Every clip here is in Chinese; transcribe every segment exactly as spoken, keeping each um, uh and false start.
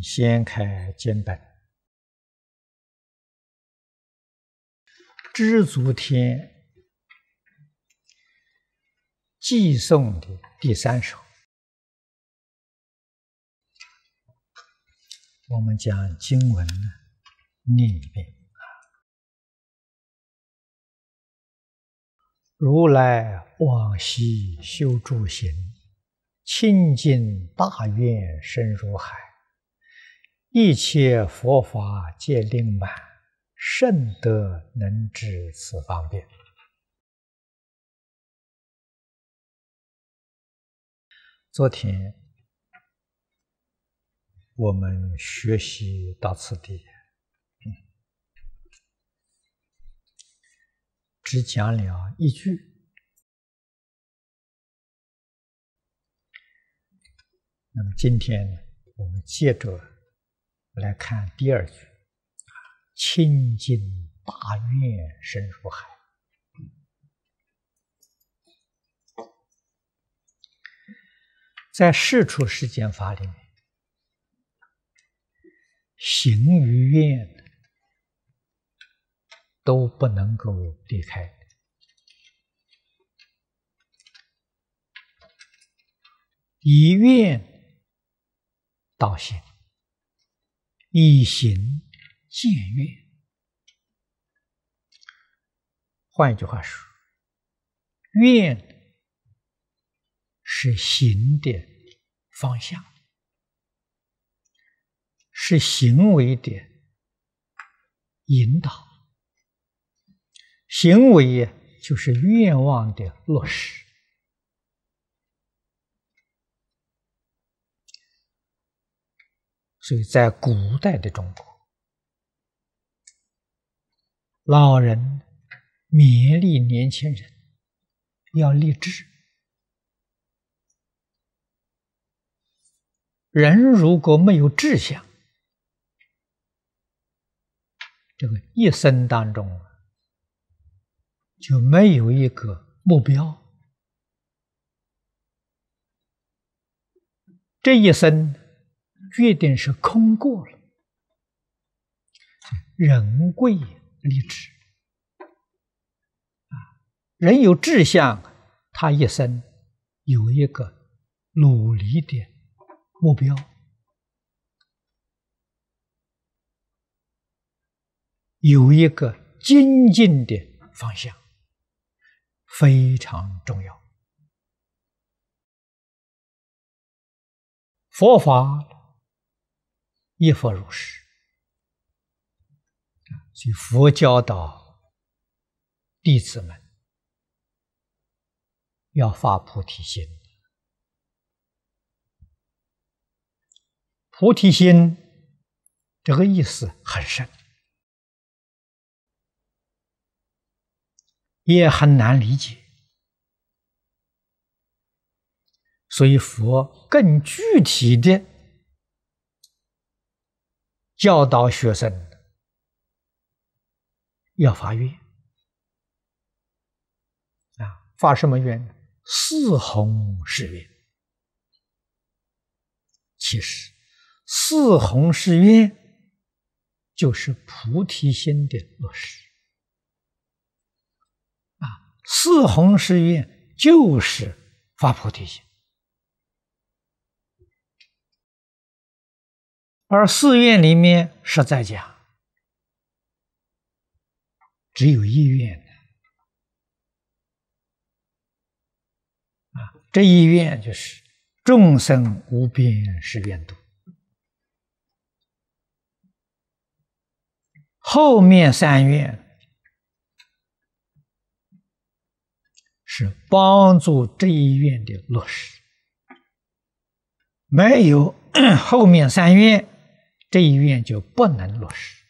请先开经本，知足天寄送的第三首，我们将经文呢念一遍。如来往昔修诸行，清净大愿深如海，一切佛法皆令满，甚得能知此方便。昨天我们学习到此地，嗯，只讲了一句，那么今天呢，我们接着来看第二句，清净大愿深如海。在世出世间法里面，行与愿都不能够离开，以愿导行，以行见愿。换一句话说，愿是行的方向，是行为的引导，行为就是愿望的落实。所以在古代的中国，老人勉励年轻人要立志。人如果没有志向，这个一生当中就没有一个目标，这一生决定是空过了。人贵立志啊，人有志向，他一生有一个努力的目标，有一个精进的方向，非常重要。佛法亦复如是，所以佛教导弟子们要发菩提心。菩提心这个意思很深，也很难理解，所以佛更具体的教导学生要发愿啊，发什么愿？四弘誓愿。其实四弘誓愿就是菩提心的落实啊，四弘誓愿就是发菩提心，而四愿里面实在讲只有一愿啊，这一愿就是众生无边誓愿度。后面三愿是帮助这一愿的落实，没有后面三愿，这一愿就不能落实。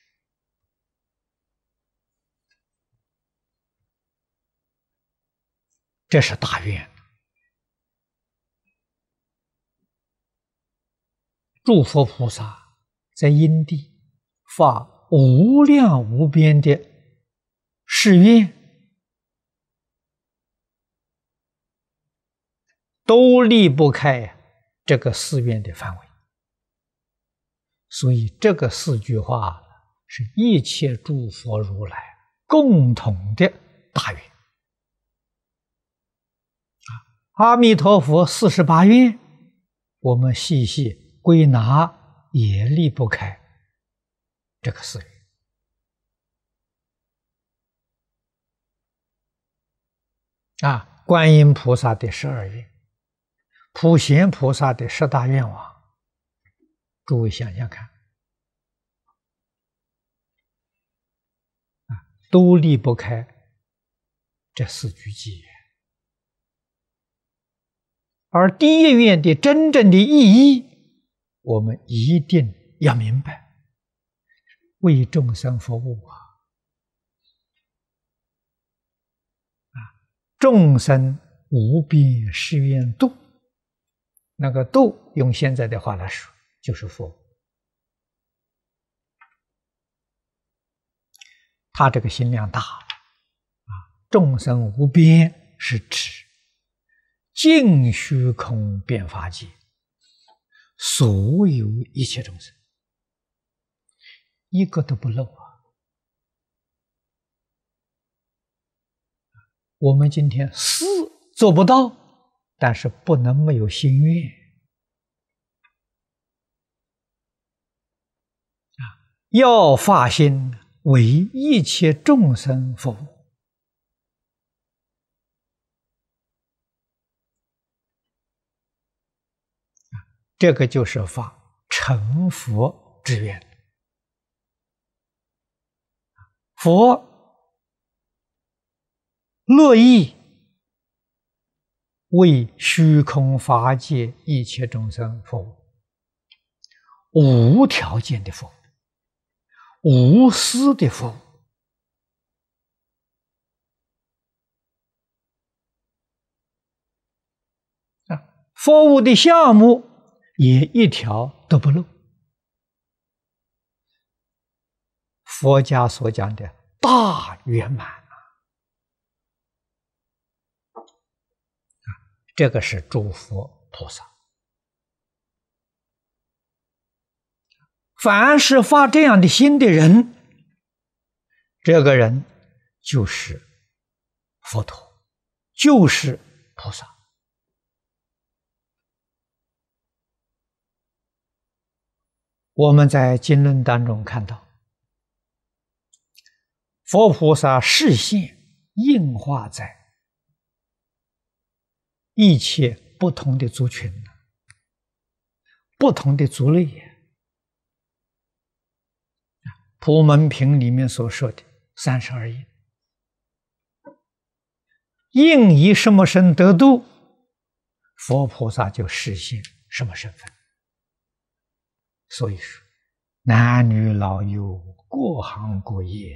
这是大愿。诸佛菩萨在因地发无量无边的誓愿，都离不开这个寺院的范围。 所以这个四句话是一切诸佛如来共同的大愿。阿弥陀佛四十八愿，我们细细归纳也离不开这个四愿。啊，观音菩萨的十二愿，普贤菩萨的十大愿望，诸位想想看，啊，都离不开这四句偈言。而第一愿的真正的意义，我们一定要明白：为众生服务啊！啊，众生无边誓愿度，那个度用现在的话来说，就是服务。他这个心量大了啊！众生无边是指尽虚空遍法界，所有一切众生，一个都不漏啊！我们今天事做不到，但是不能没有心愿啊！要发心为一切众生服务。这个就是发成佛之愿。佛乐意为虚空法界一切众生服务，无条件的服务，无私的服务。啊，服务的项目也一条都不漏。佛家所讲的大圆满啊，这个是诸佛菩萨。凡是发这样的心的人，这个人就是佛陀，就是菩萨。我们在经论当中看到，佛菩萨示现应化在一切不同的族群、不同的族类。普门品里面所说的三十二应，应以什么身得度，佛菩萨就示现什么身份。所以说，男女老幼，各行各业，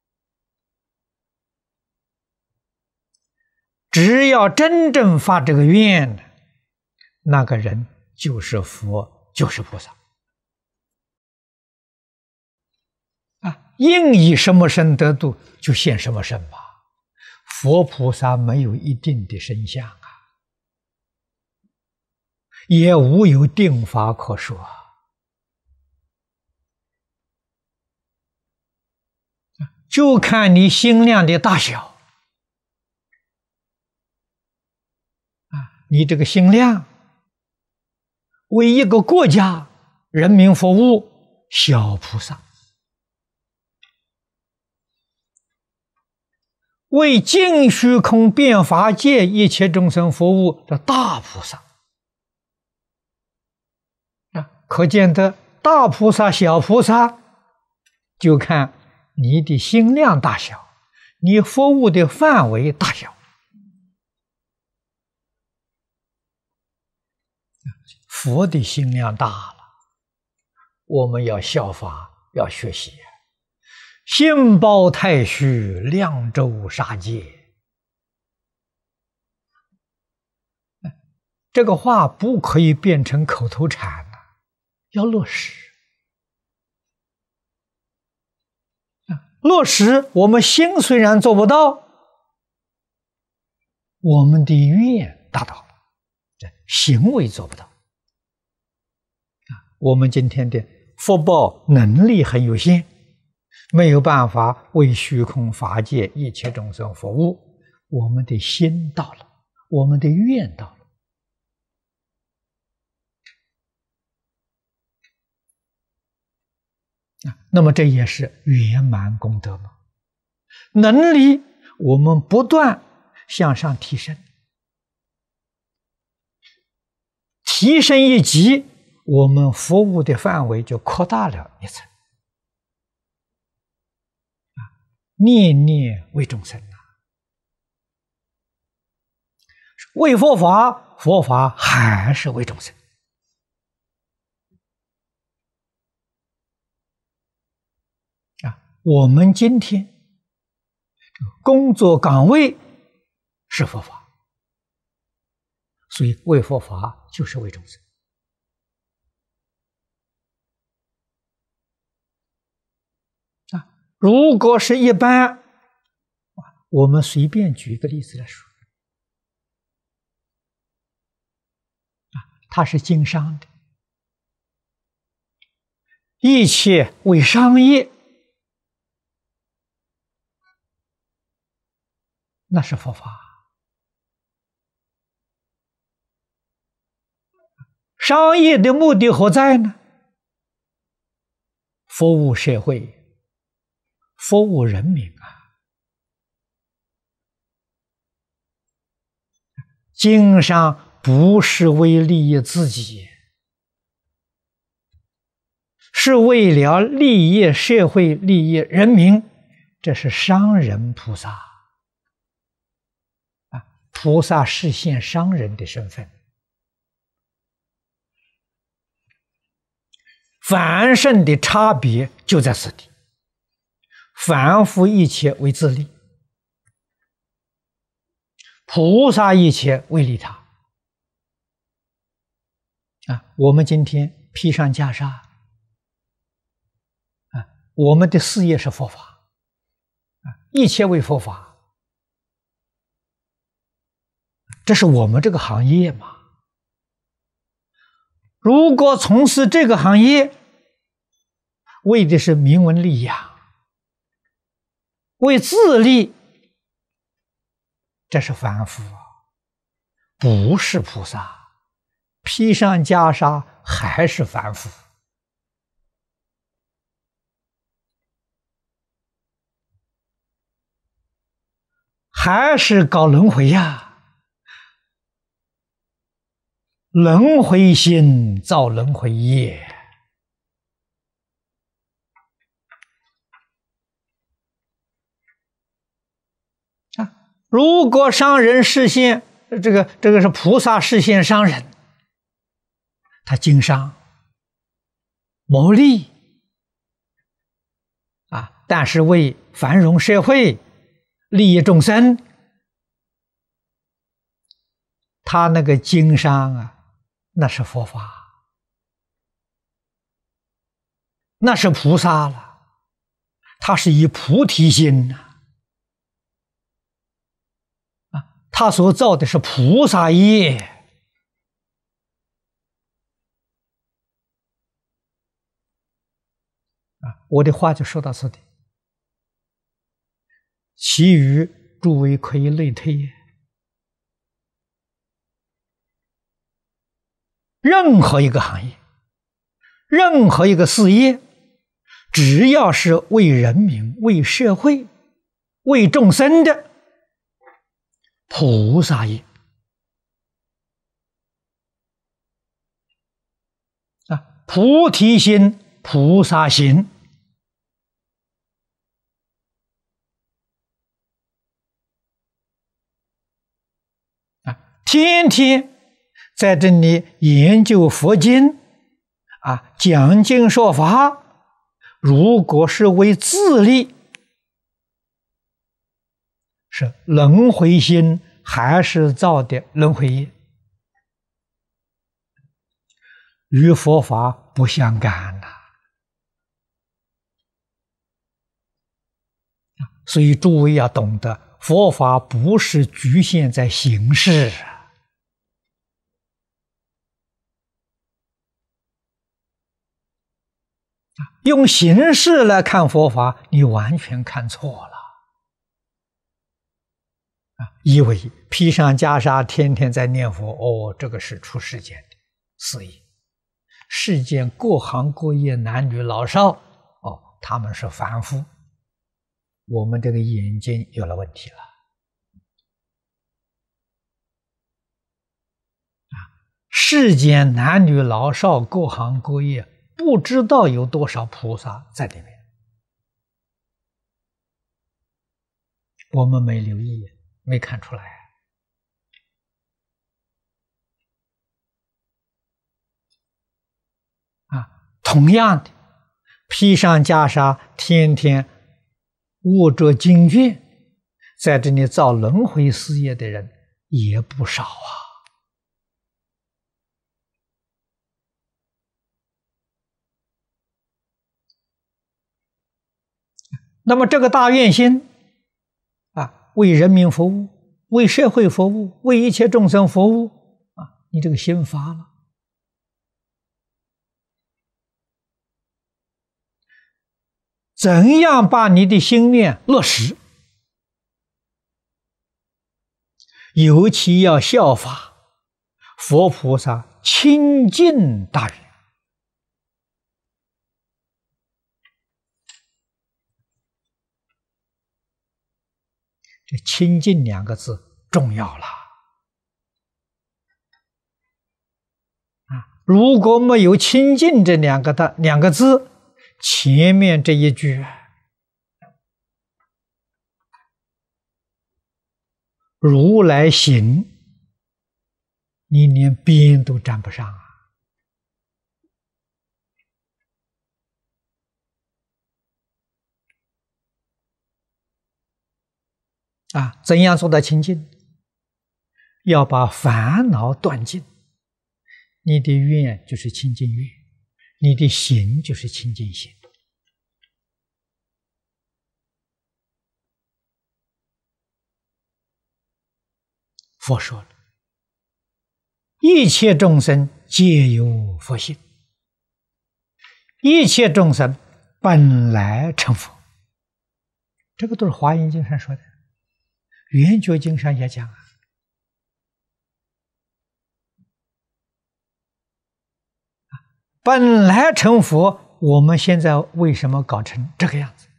只要真正发这个愿，那个人就是佛，就是菩萨。啊，应以什么身得度，就现什么身吧。佛菩萨没有一定的身相啊，也无有定法可说。就看你心量的大小啊！你这个心量为一个国家人民服务，小菩萨；为尽虚空遍法界一切众生服务的大菩萨啊！可见得大菩萨、小菩萨，就看你的心量大小，你服务的范围大小。佛的心量大了，我们要效法，要学习。心包太虚，量周杀戒。这个话不可以变成口头禅了，要落实。落实，我们心虽然做不到，我们的愿达到了，这行为做不到。啊，我们今天的福报能力很有限，没有办法为虚空法界一切众生服务。我们的心到了，我们的愿到了。那么这也是圆满功德嘛。能力我们不断向上提升，提升一级，我们服务的范围就扩大了一层。念念为众生啊，为佛法，佛法还是为众生。我们今天工作岗位是佛法，所以为佛法就是为众生。啊，如果是一般，我们随便举一个例子来说，啊，他是经商的，一切为商业。那是佛法。商业的目的何在呢？服务社会，服务人民啊。经商不是为利益自己，是为了利益社会、利益人民，这是商人菩萨。菩萨实现商人的身份，凡圣的差别就在此地，凡夫一切为自利，菩萨一切为利他。啊，我们今天披上袈裟，啊，我们的事业是佛法，啊，一切为佛法。这是我们这个行业嘛。如果从事这个行业，为的是名闻利养，为自利，这是凡夫，不是菩萨。披上袈裟还是凡夫。还是搞轮回呀。轮回心造轮回业，啊！如果商人实现这个，这个是菩萨实现商人，他经商谋利啊，但是为繁荣社会、利益众生，他那个经商啊。那是佛法，那是菩萨了，他是以菩提心呐、啊，啊，他所造的是菩萨业，啊，我的话就说到此地，其余诸位可以类推。任何一个行业，任何一个事业，只要是为人民、为社会、为众生的菩萨业啊，菩提心、菩萨行啊，天天在这里研究佛经啊，讲经说法，如果是为自利，是轮回心还是造的轮回业，与佛法不相干呐、啊。所以诸位要懂得，佛法不是局限在形式啊。 用形式来看佛法，你完全看错了。啊，以为披上袈裟，天天在念佛，哦，这个是出世间的事业。世间各行各业，男女老少，哦，他们是凡夫。我们这个眼睛有了问题了。啊，世间男女老少，各行各业，不知道有多少菩萨在里面，我们没留意，没看出来。啊，同样的，披上袈裟，天天握着经卷，在这里造轮回事业的人也不少啊。那么这个大愿心啊，为人民服务，为社会服务，为一切众生服务啊，你这个心发了，怎样把你的心愿落实？尤其要效法佛菩萨清净大愿。这清净两个字重要了啊！如果没有清净这两个的两个字，前面这一句如来行，你连边都沾不上啊！啊，怎样做到清净？要把烦恼断尽，你的愿就是清净愿，你的行就是清净行。佛说了，一切众生皆有佛性，一切众生本来成佛，这个都是华严经上说的。圆觉经上也讲啊，本来成佛，我们现在为什么搞成这个样子？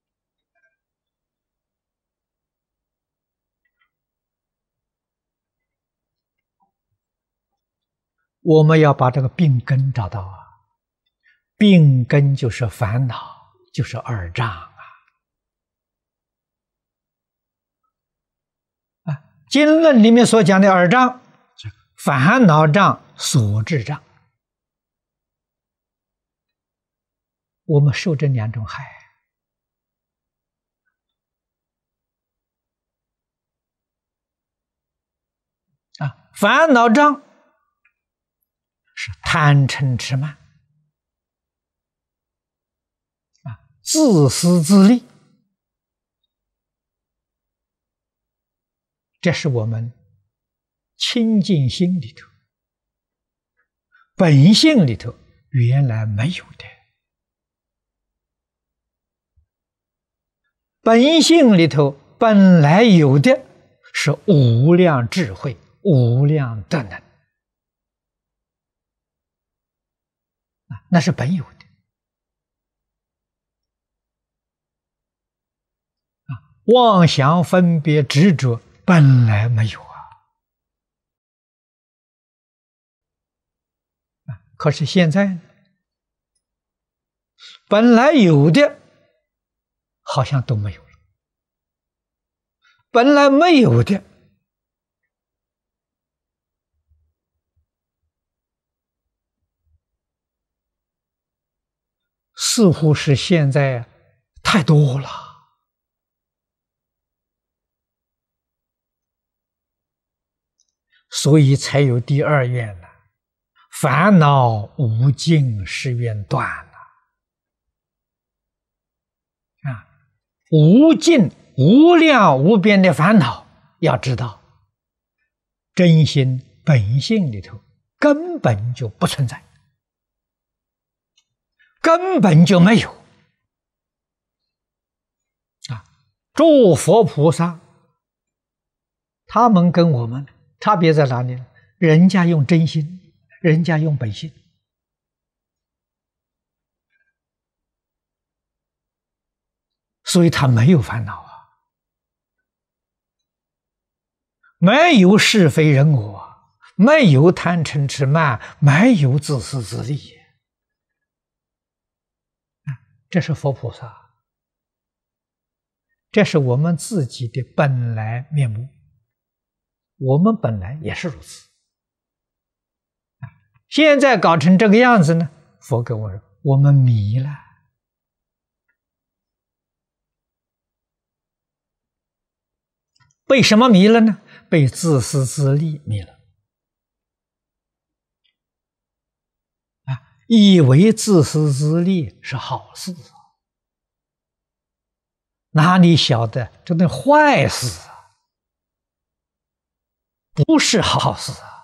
我们要把这个病根找到啊，病根就是烦恼，就是二障啊。经论里面所讲的二障，烦恼障、所致障，我们受这两种害啊。烦恼障是贪嗔痴慢啊，自私自利。这是我们清净心里头、本性里头原来没有的。本性里头本来有的是无量智慧、无量德能，那是本有的。妄想分别执着本来没有啊，可是现在呢，本来有的好像都没有了，本来没有的似乎是现在太多了。所以才有第二愿了，烦恼无尽誓愿断了啊！无尽无量无边的烦恼，要知道，真心本性里头根本就不存在， 根本就没有啊！诸佛菩萨，他们跟我们差别在哪里呢？人家用真心，人家用本性，所以他没有烦恼啊，没有是非人我，没有贪嗔痴慢，没有自私自利。这是佛菩萨，这是我们自己的本来面目，我们本来也是如此。现在搞成这个样子呢，佛跟我说，我们迷了。被什么迷了呢？被自私自利迷了。啊，以为自私自利是好事，哪里晓得这是坏事啊？不是好事啊！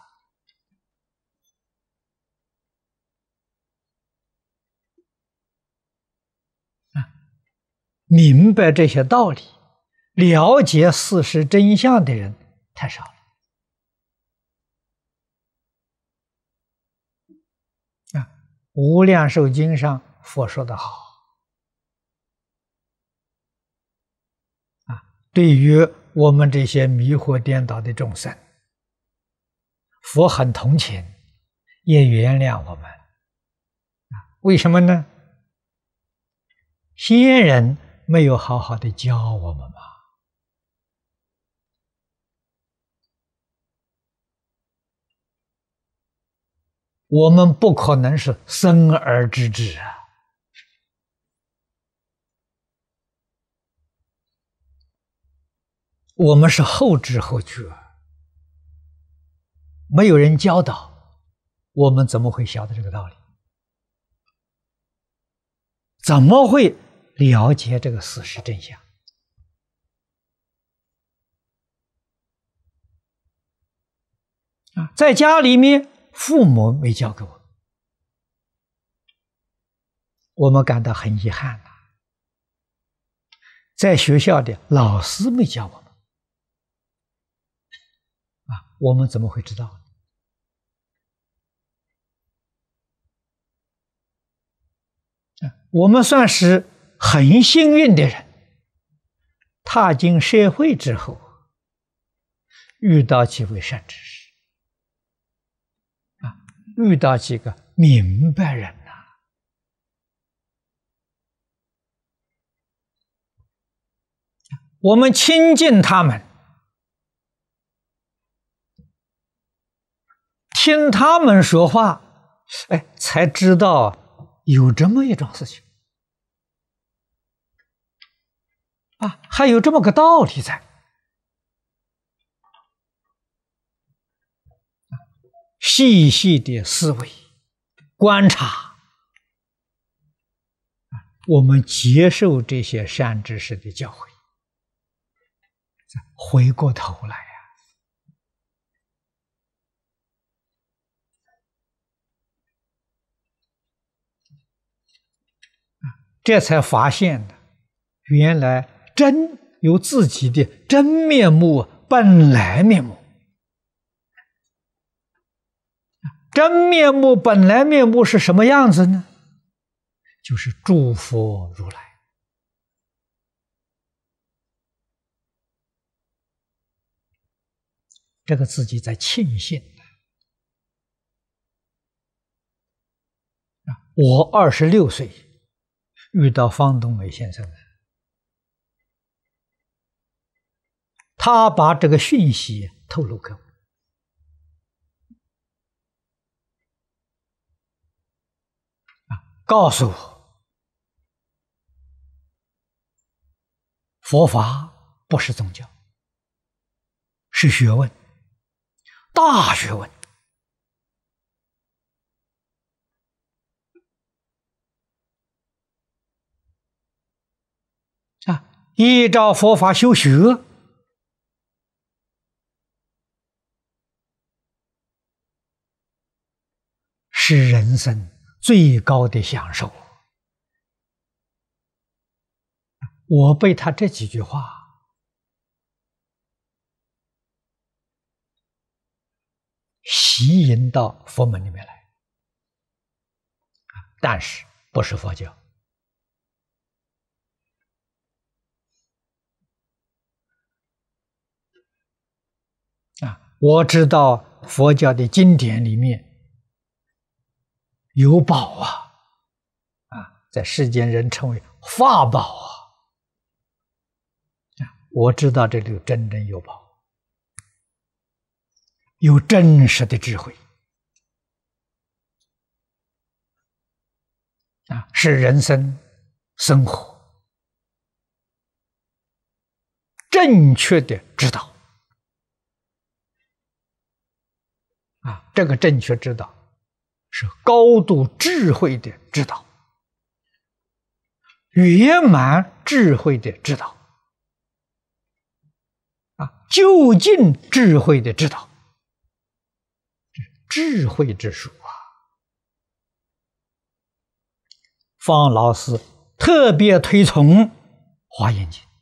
明白这些道理，了解事实真相的人太少了。啊，《无量寿经》上佛说得好，啊，对于我们这些迷惑颠倒的众生，佛很同情，也原谅我们。啊，为什么呢？先人没有好好的教我们嘛。我们不可能是生而知之啊。我们是后知后觉，没有人教导，我们怎么会晓得这个道理？怎么会了解这个事实真相？啊，在家里面，父母没教给我，我们感到很遗憾呐。在学校里，老师没教我们，啊，我们怎么会知道呢？我们算是很幸运的人，踏进社会之后，遇到几位善知识，啊，遇到几个明白人呐、啊，我们亲近他们，听他们说话，哎，才知道有这么一种事情啊，还有这么个道理在。细细的思维观察，我们接受这些善知识的教诲，回过头来呀、啊，这才发现呢，原来真有自己的真面目，本来面目。真面目本来面目是什么样子呢？就是诸佛如来。这个自己在庆幸啊！我二十六岁遇到方东美先生，他把这个讯息透露给我。告诉我，佛法不是宗教，是学问，大学问。啊，依照佛法修学，是人生最高的享受。 我被他这几句话吸引到佛门里面来，但是不是佛教。啊，我知道佛教的经典里面有宝啊，啊，在世间人称为法宝啊。我知道这里有真正有宝，有真实的智慧啊，是人生生活正确的指导啊，这个正确指导是高度智慧的指导，圆满智慧的指导。啊，究竟智慧的指导，智慧之书啊！方老师特别推崇《华严经》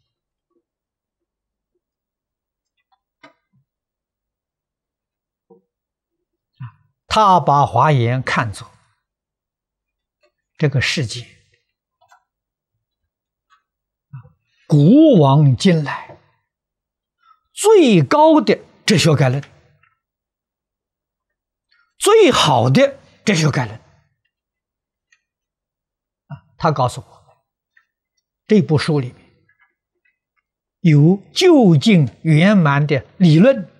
啊，他把华严看作这个世界古往今来最高的哲学概论，最好的哲学概论啊！他告诉我，这部书里面有究竟圆满的理论，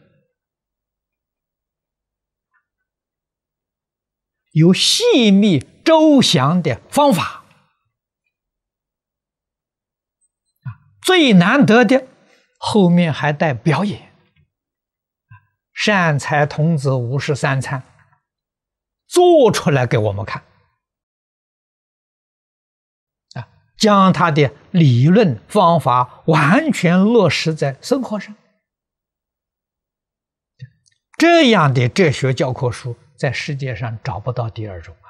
有细密周详的方法啊！最难得的，后面还带表演，善财童子五十三参做出来给我们看啊，将他的理论方法完全落实在生活上。这样的哲学教科书在世界上找不到第二种啊！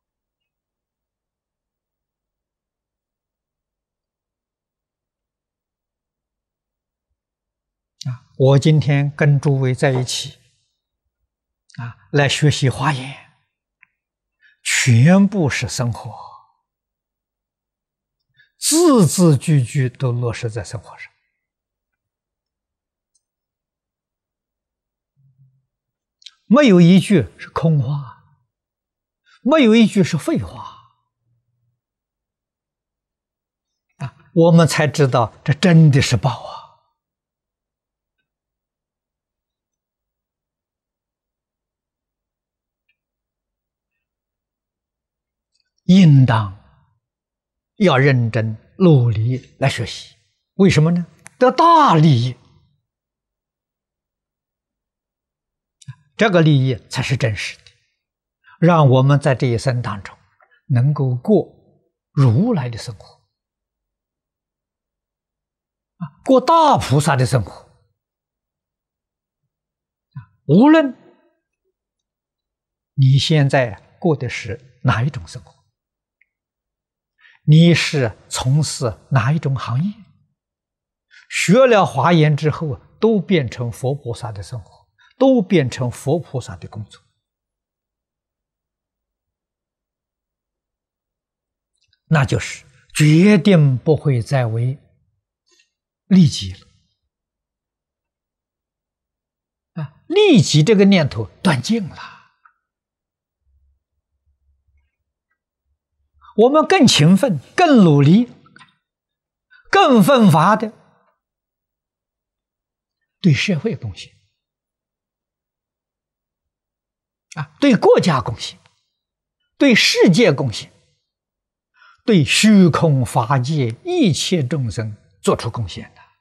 啊，我今天跟诸位在一起，啊，来学习华严，全部是生活，字字句句都落实在生活上，没有一句是空话，没有一句是废话，啊，我们才知道这真的是宝啊！应当要认真努力来学习，为什么呢？得大利益，这个利益才是真实的，让我们在这一生当中能够过如来的生活，过大菩萨的生活。无论你现在过的是哪一种生活，你是从事哪一种行业，学了华严之后，都变成佛菩萨的生活，都变成佛菩萨的工作，那就是决定不会再为利己了啊！利己这个念头断尽了。我们更勤奋、更努力、更奋发的对社会贡献啊，对国家贡献，对世界贡献，对虚空法界一切众生做出贡献的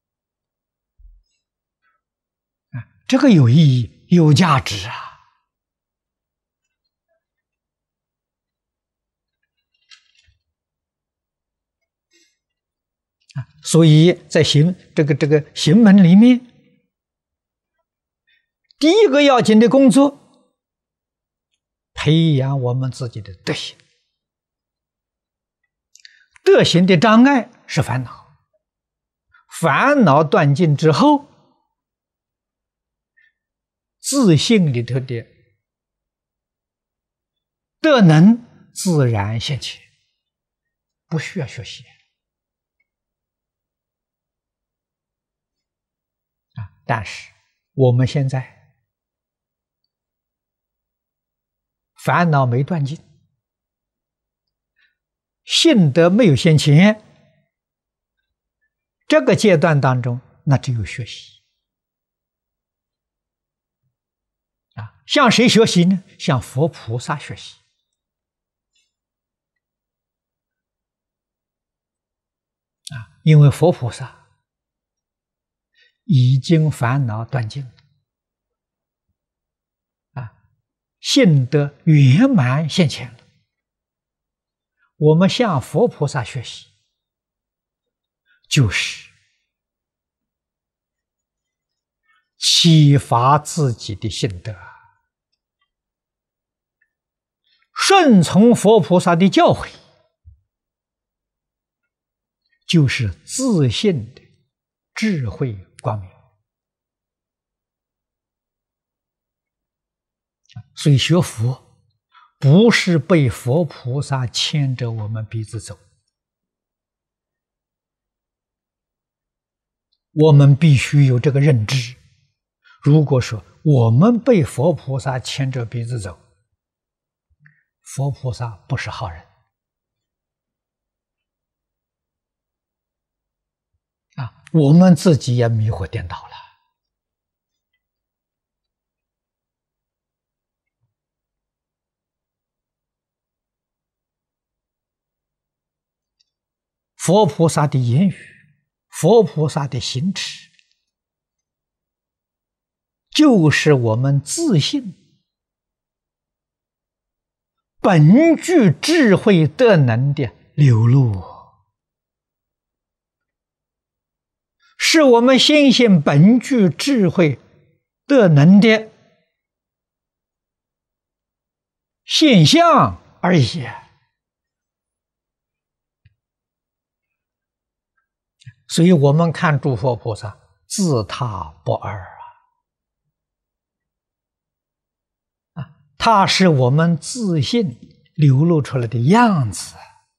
啊，这个有意义、有价值啊！所以在行这个这个行门里面，第一个要紧的工作，培养我们自己的德行。德行的障碍是烦恼， 烦恼断尽之后，自信里头的德能自然现前，不需要学习啊。但是我们现在烦恼没断尽，信德没有现前，这个阶段当中，那只有学习啊。向谁学习呢？向佛菩萨学习啊。因为佛菩萨已经烦恼断尽啊，信德圆满现前了。我们向佛菩萨学习，就是启发自己的信德，顺从佛菩萨的教诲，就是自信的智慧光明。所以学佛不是被佛菩萨牵着我们鼻子走，我们必须有这个认知。如果说我们被佛菩萨牵着鼻子走，佛菩萨不是好人啊，我们自己也迷惑颠倒了。佛菩萨的言语，佛菩萨的行持，就是我们自信本具智慧德能的流露，是我们心性本具智慧德能的现象而已。所以我们看诸佛菩萨自他不二啊，啊，他是我们自信流露出来的样子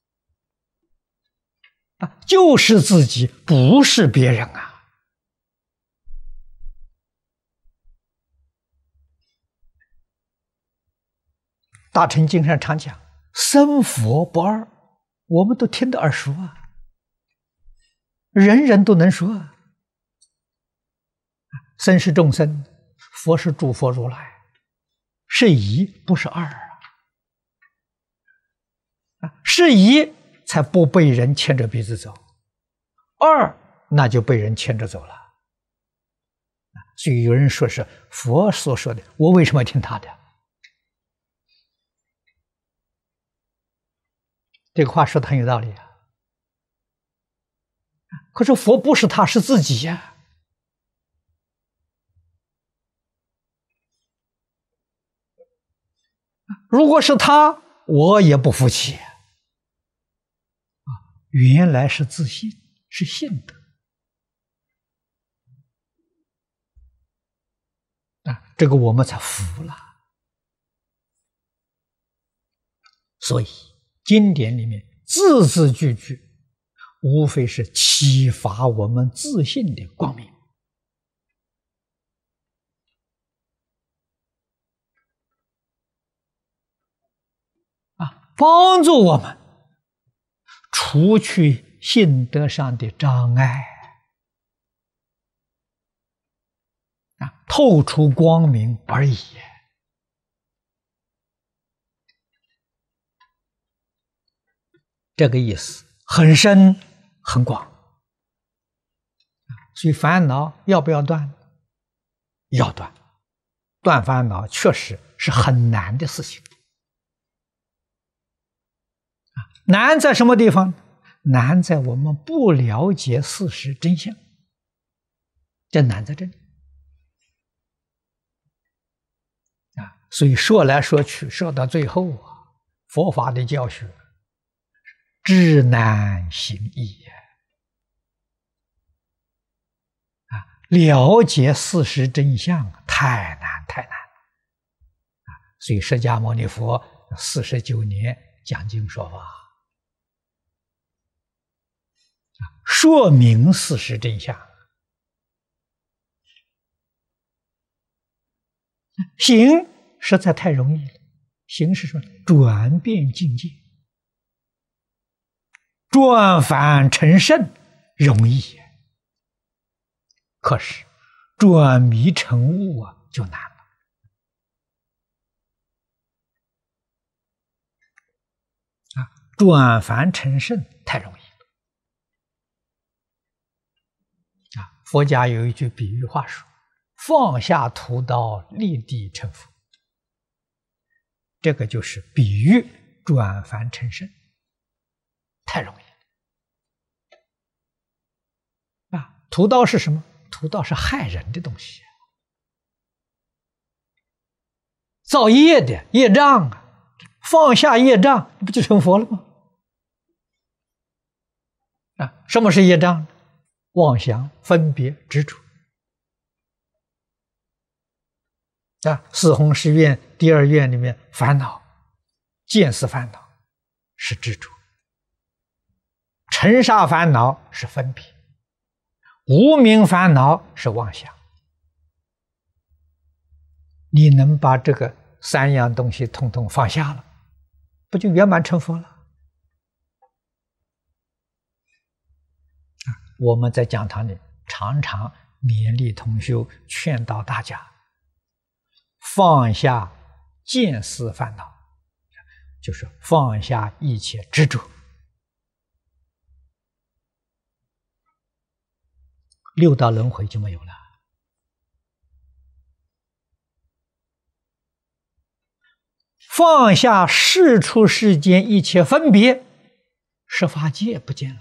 啊，就是自己，不是别人啊。大乘经上常讲生佛不二，我们都听得耳熟啊，人人都能说啊。生是众生，佛是诸佛如来，是一不是二啊，是一才不被人牵着鼻子走，二那就被人牵着走了。所以有人说是佛所说的，我为什么要听他的？这个话说的很有道理啊。可是佛不是他，是自己呀。如果是他，我也不服气啊。原来是自信，是信德啊，这个我们才服了。所以经典里面字字句句无非是启发我们自信的光明啊，帮助我们除去信德上的障碍啊，透出光明而已。这个意思很深很广，所以烦恼要不要断？要断。断烦恼确实是很难的事情。难在什么地方？难在我们不了解事实真相，这难在这里啊！所以说来说去，说到最后啊，佛法的教学知难行易呀。 了解事实真相太难太难啊！所以释迦牟尼佛四十九年讲经说法，说明事实真相。行实在太容易了，行是什么？转变境界，转凡成圣容易，可是转迷成悟啊就难了啊！转凡成圣太容易了啊！佛家有一句比喻话说：“放下屠刀，立地成佛。”这个就是比喻转凡成圣，太容易了啊！屠刀是什么？屠刀是害人的东西，造业的业障啊！放下业障，不就成佛了吗？啊，什么是业障？妄想、分别、执着。啊，四弘誓愿第二愿里面，烦恼、见思烦恼是执着，尘沙烦恼是分别，无明烦恼是妄想。你能把这个三样东西统统放下了，不就圆满成佛了？啊，我们在讲堂里常常勉励同修，劝导大家放下见思烦恼，就是放下一切执着，六道轮回就没有了。放下世出世间一切分别，十法界不见了。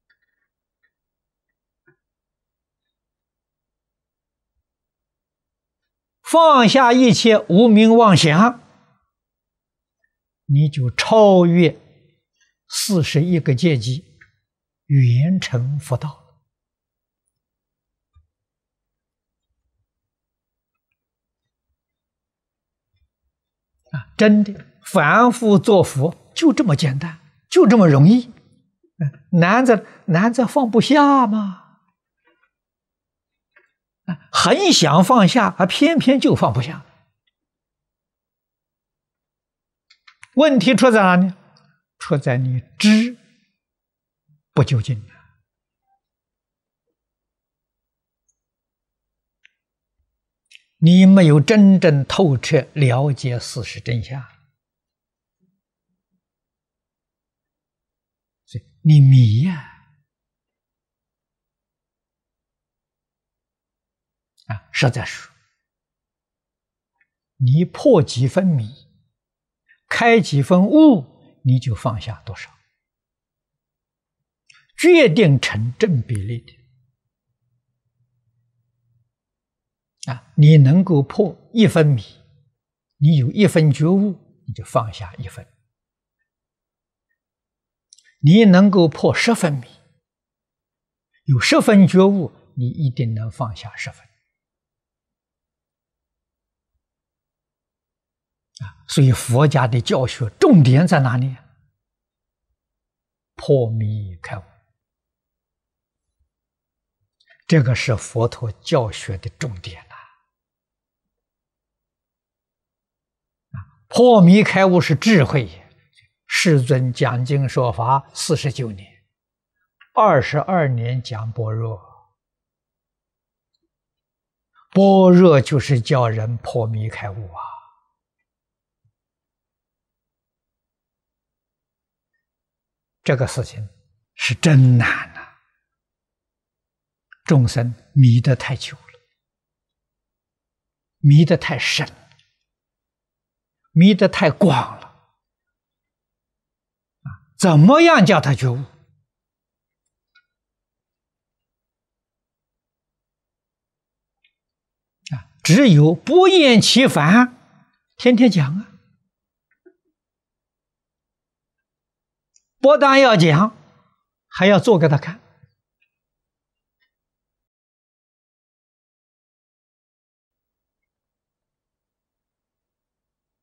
放下一切无明妄想，你就超越四十一个阶级，圆成佛道。啊，真的，凡夫做佛就这么简单，就这么容易，难在难在放不下嘛。很想放下，而偏偏就放不下。问题出在哪里？出在你知不究竟。你没有真正透彻了解事实真相，所以你迷呀、啊！啊，实在说，你破几分迷，开几分悟，你就放下多少，决定成正比例的。啊，你能够破一分迷，你有一分觉悟，你就放下一分；你能够破十分迷，有十分觉悟，你一定能放下十分。啊，所以佛家的教学重点在哪里？破迷开悟，这个是佛陀教学的重点。破迷开悟是智慧，世尊讲经说法四十九年，二十二年讲般若，般若就是叫人破迷开悟啊！这个事情是真难啊！众生迷得太久了，迷得太深了，迷得太广了，啊，怎么样叫他觉悟？啊，只有不厌其烦，天天讲啊，不但要讲，还要做给他看。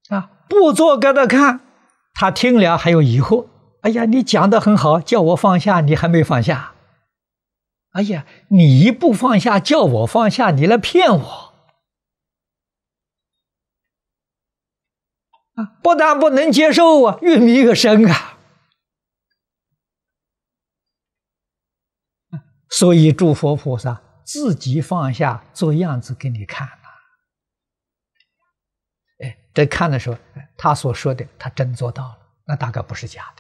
啊，不做给他看，他听了还有疑惑。哎呀，你讲的很好，叫我放下，你还没放下。哎呀，你不放下，叫我放下，你来骗我。啊，不但不能接受啊，越迷越深啊。所以诸佛菩萨自己放下，做样子给你看了。哎，这看的时候，他所说的他真做到了，那大概不是假的。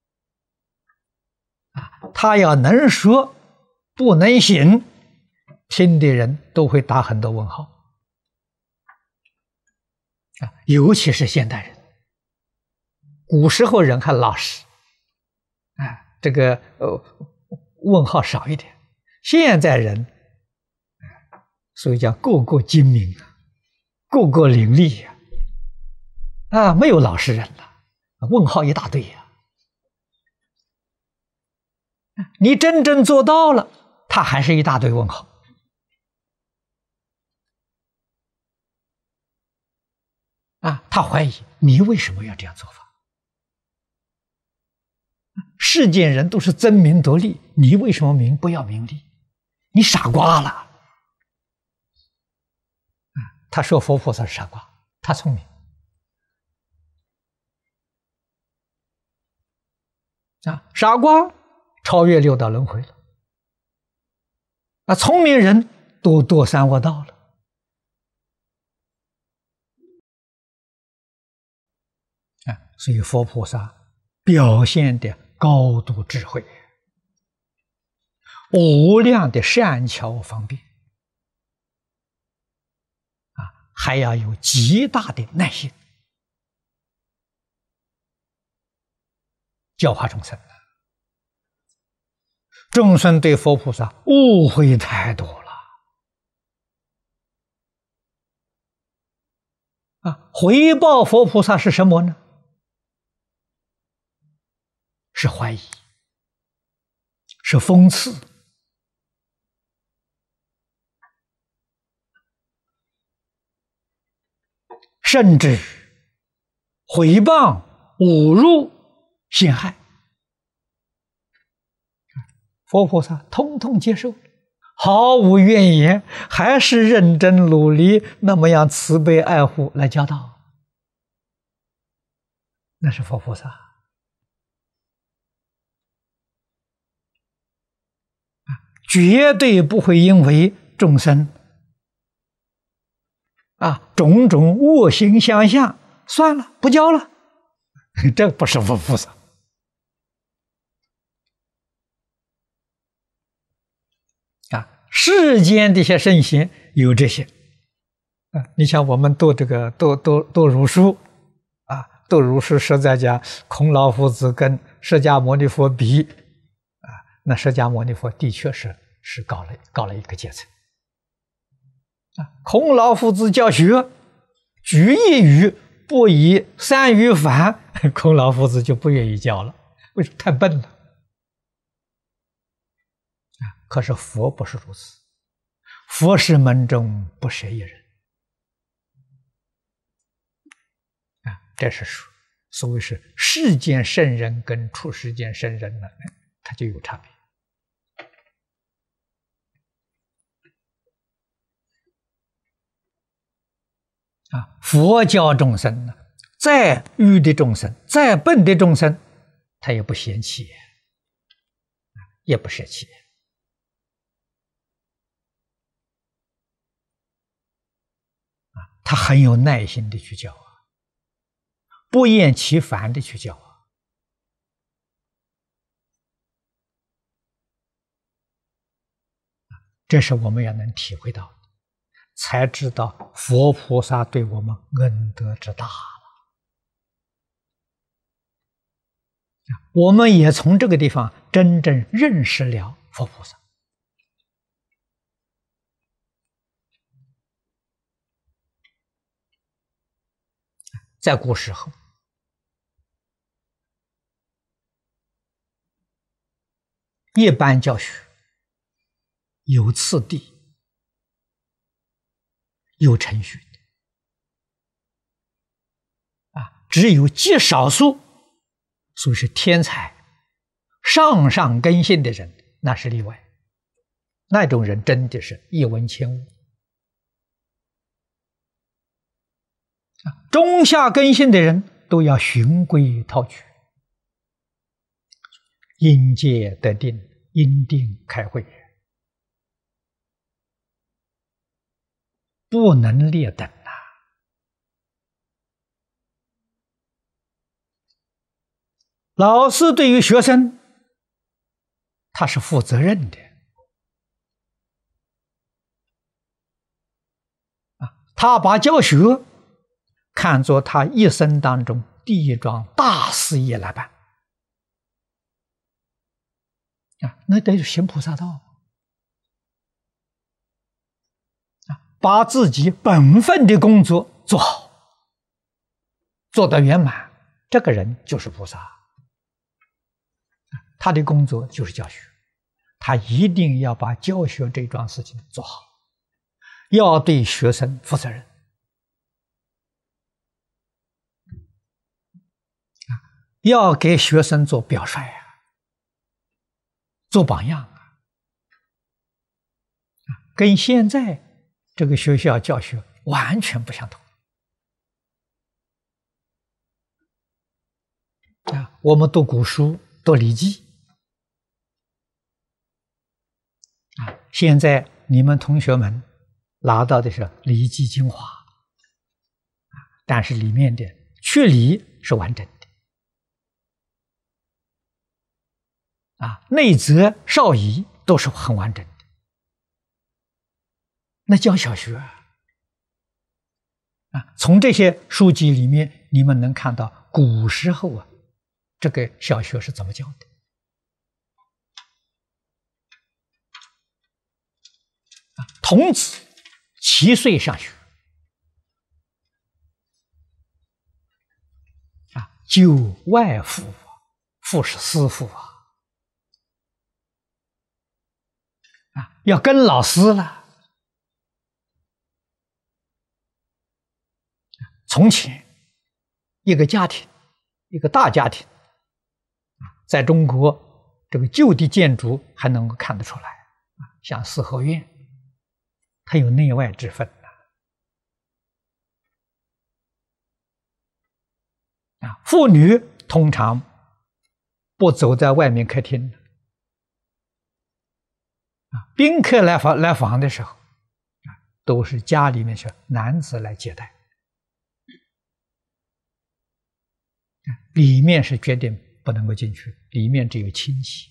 啊，他要能说不能行，听的人都会打很多问号。啊，尤其是现代人，古时候人还老实，啊，这个呃问号少一点。现在人，所以叫个个精明啊，个个伶俐呀，啊，没有老实人了，问号一大堆呀。你真正做到了，他还是一大堆问号。啊，他怀疑你为什么要这样做法？世间人都是争名夺利，你为什么名不要名利？你傻瓜了！啊，他说佛菩萨是傻瓜，他聪明。啊，傻瓜超越六道轮回了，啊，聪明人都堕三恶道了。啊，所以佛菩萨表现的高度智慧，无量的善巧方便，啊，还要有极大的耐心，教化众生。众生对佛菩萨误会太多了，啊，回报佛菩萨是什么呢？是怀疑，是讽刺，甚至毁谤、侮辱、陷害。佛菩萨通通接受，毫无怨言，还是认真努力，那么样慈悲爱护来教导，那是佛菩萨。绝对不会因为众生啊种种恶行相向，算了，不教了，这不是佛菩萨。啊，世间这些圣贤有这些，啊，你像我们读这个读读读儒书，啊，读儒书实在讲，孔老夫子跟释迦牟尼佛比，啊，那释迦牟尼佛的确是是高了高了一个阶层，啊，孔老夫子教学，举一隅不以三隅反，孔老夫子就不愿意教了，为什么？太笨了。可是佛不是如此，佛是门中不舍一人，啊，这是说所谓是世间圣人跟出世间圣人呢，它就有差别。啊，佛教众生呢，再愚的众生，再笨的众生，他也不嫌弃，也不舍弃。他很有耐心的去教啊，不厌其烦的去教啊，这是我们要能体会到的，才知道佛菩萨对我们恩德之大了。我们也从这个地方真正认识了佛菩萨。在古时候，一般教学有次第、有程序的， 只有极少数，所以是天才、上上根性的人，那是例外。那种人真的是一闻千悟。中下根性的人都要循规蹈矩，因戒得定，因定开慧，不能劣等啊！老师对于学生，他是负责任的啊，他把教学看作他一生当中第一桩大事业来办啊，那得行菩萨道啊，把自己本分的工作做好，做得圆满，这个人就是菩萨。他的工作就是教学，他一定要把教学这桩事情做好，要对学生负责任啊，要给学生做表率啊，做榜样啊，跟现在这个学校教学完全不相同啊。我们读古书，读《礼记》啊，现在你们同学们拿到的是《礼记》精华啊，但是里面的去礼是完整的啊，内则少仪都是很完整的。那教小学啊，从这些书籍里面，你们能看到古时候啊，这个小学是怎么教的。童子七岁上学啊，就外父，父是师父啊，啊，要跟老师了。从前一个家庭，一个大家庭，在中国这个旧的建筑还能够看得出来，像四合院。它有内外之分啊！妇女通常不走在外面客厅啊，宾客来访来访的时候啊，都是家里面是男子来接待，里面是决定不能够进去，里面只有亲戚。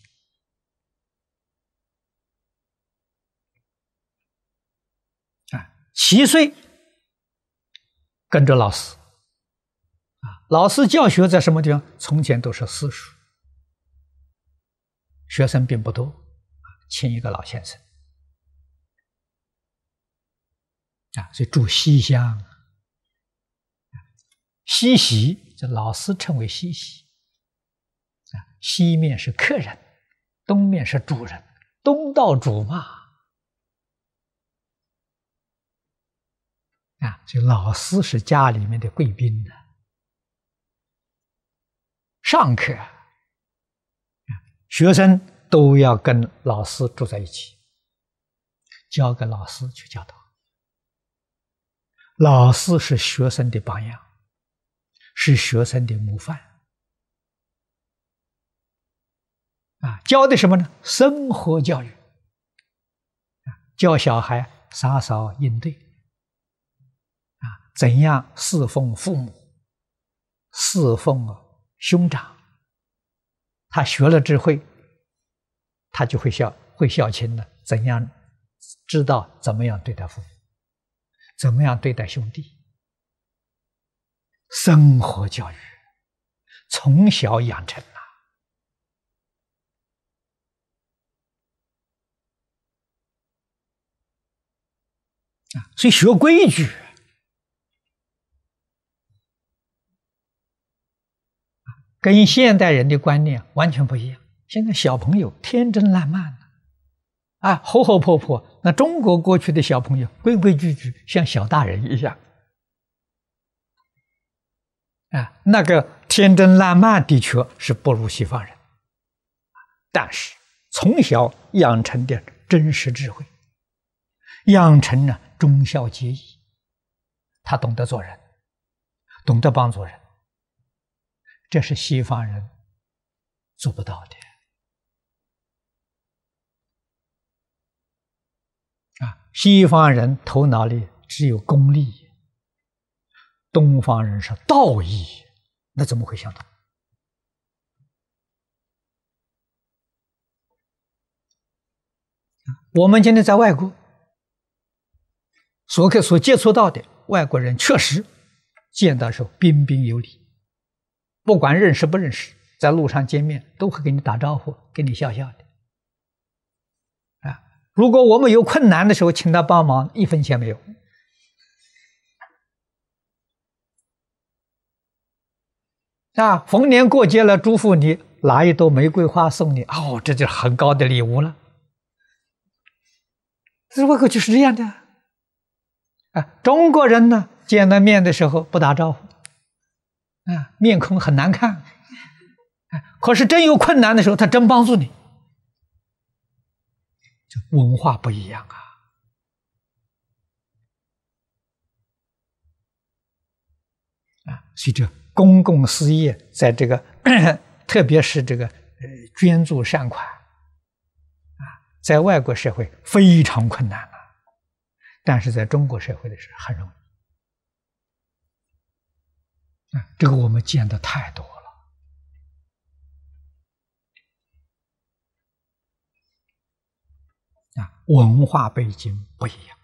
七岁跟着老师啊，老师教学在什么地方？从前都是私塾，学生并不多，请一个老先生啊，所以住西厢。西席，这老师称为西席啊，西面是客人，东面是主人，东道主嘛。啊，所以老师是家里面的贵宾呢。上课，学生都要跟老师住在一起，交给老师去教导。老师是学生的榜样，是学生的模范。啊，教的什么呢？生活教育。教小孩洒扫应对。怎样侍奉父母，侍奉兄长，他学了智慧，他就会孝会孝亲了。怎样知道怎么样对待父母，怎么样对待兄弟？生活教育从小养成啊！啊，所以学规矩。跟现代人的观念完全不一样。现在小朋友天真烂漫啊，活活泼泼。那中国过去的小朋友规规矩矩，像小大人一样啊，那个天真烂漫的确是不如西方人，但是从小养成的真实智慧，养成了忠孝节义，他懂得做人，懂得帮助人，这是西方人做不到的。啊，西方人头脑里只有功利，东方人是道义，那怎么会相同？我们今天在外国所可所接触到的外国人，确实见到的时候彬彬有礼，不管认识不认识，在路上见面都会给你打招呼，给你笑笑的。啊，如果我们有困难的时候，请他帮忙，一分钱没有。啊，逢年过节了，祝福你，拿一朵玫瑰花送你，哦，这就是很高的礼物了。这外国就是这样的。啊，中国人呢，见了面的时候不打招呼，啊，面孔很难看。啊，可是真有困难的时候，他真帮助你。这文化不一样啊。啊，所以这公共事业在这个，特别是这个呃捐助善款，啊，在外国社会非常困难了，但是在中国社会的是很容易。啊，这个我们见的太多了。啊，文化背景不一样。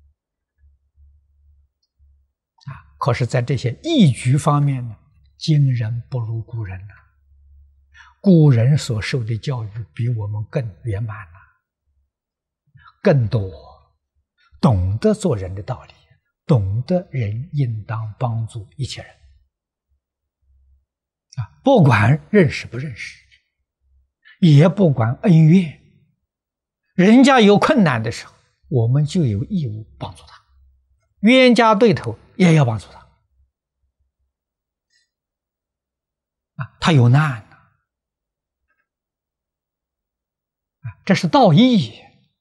啊，可是在这些义举方面呢，今人不如古人呐。古人所受的教育比我们更圆满了，更多，懂得做人的道理，懂得人应当帮助一切人。啊，不管认识不认识，也不管恩怨，人家有困难的时候，我们就有义务帮助他，冤家对头也要帮助他。啊，他有难啊，啊，这是道义。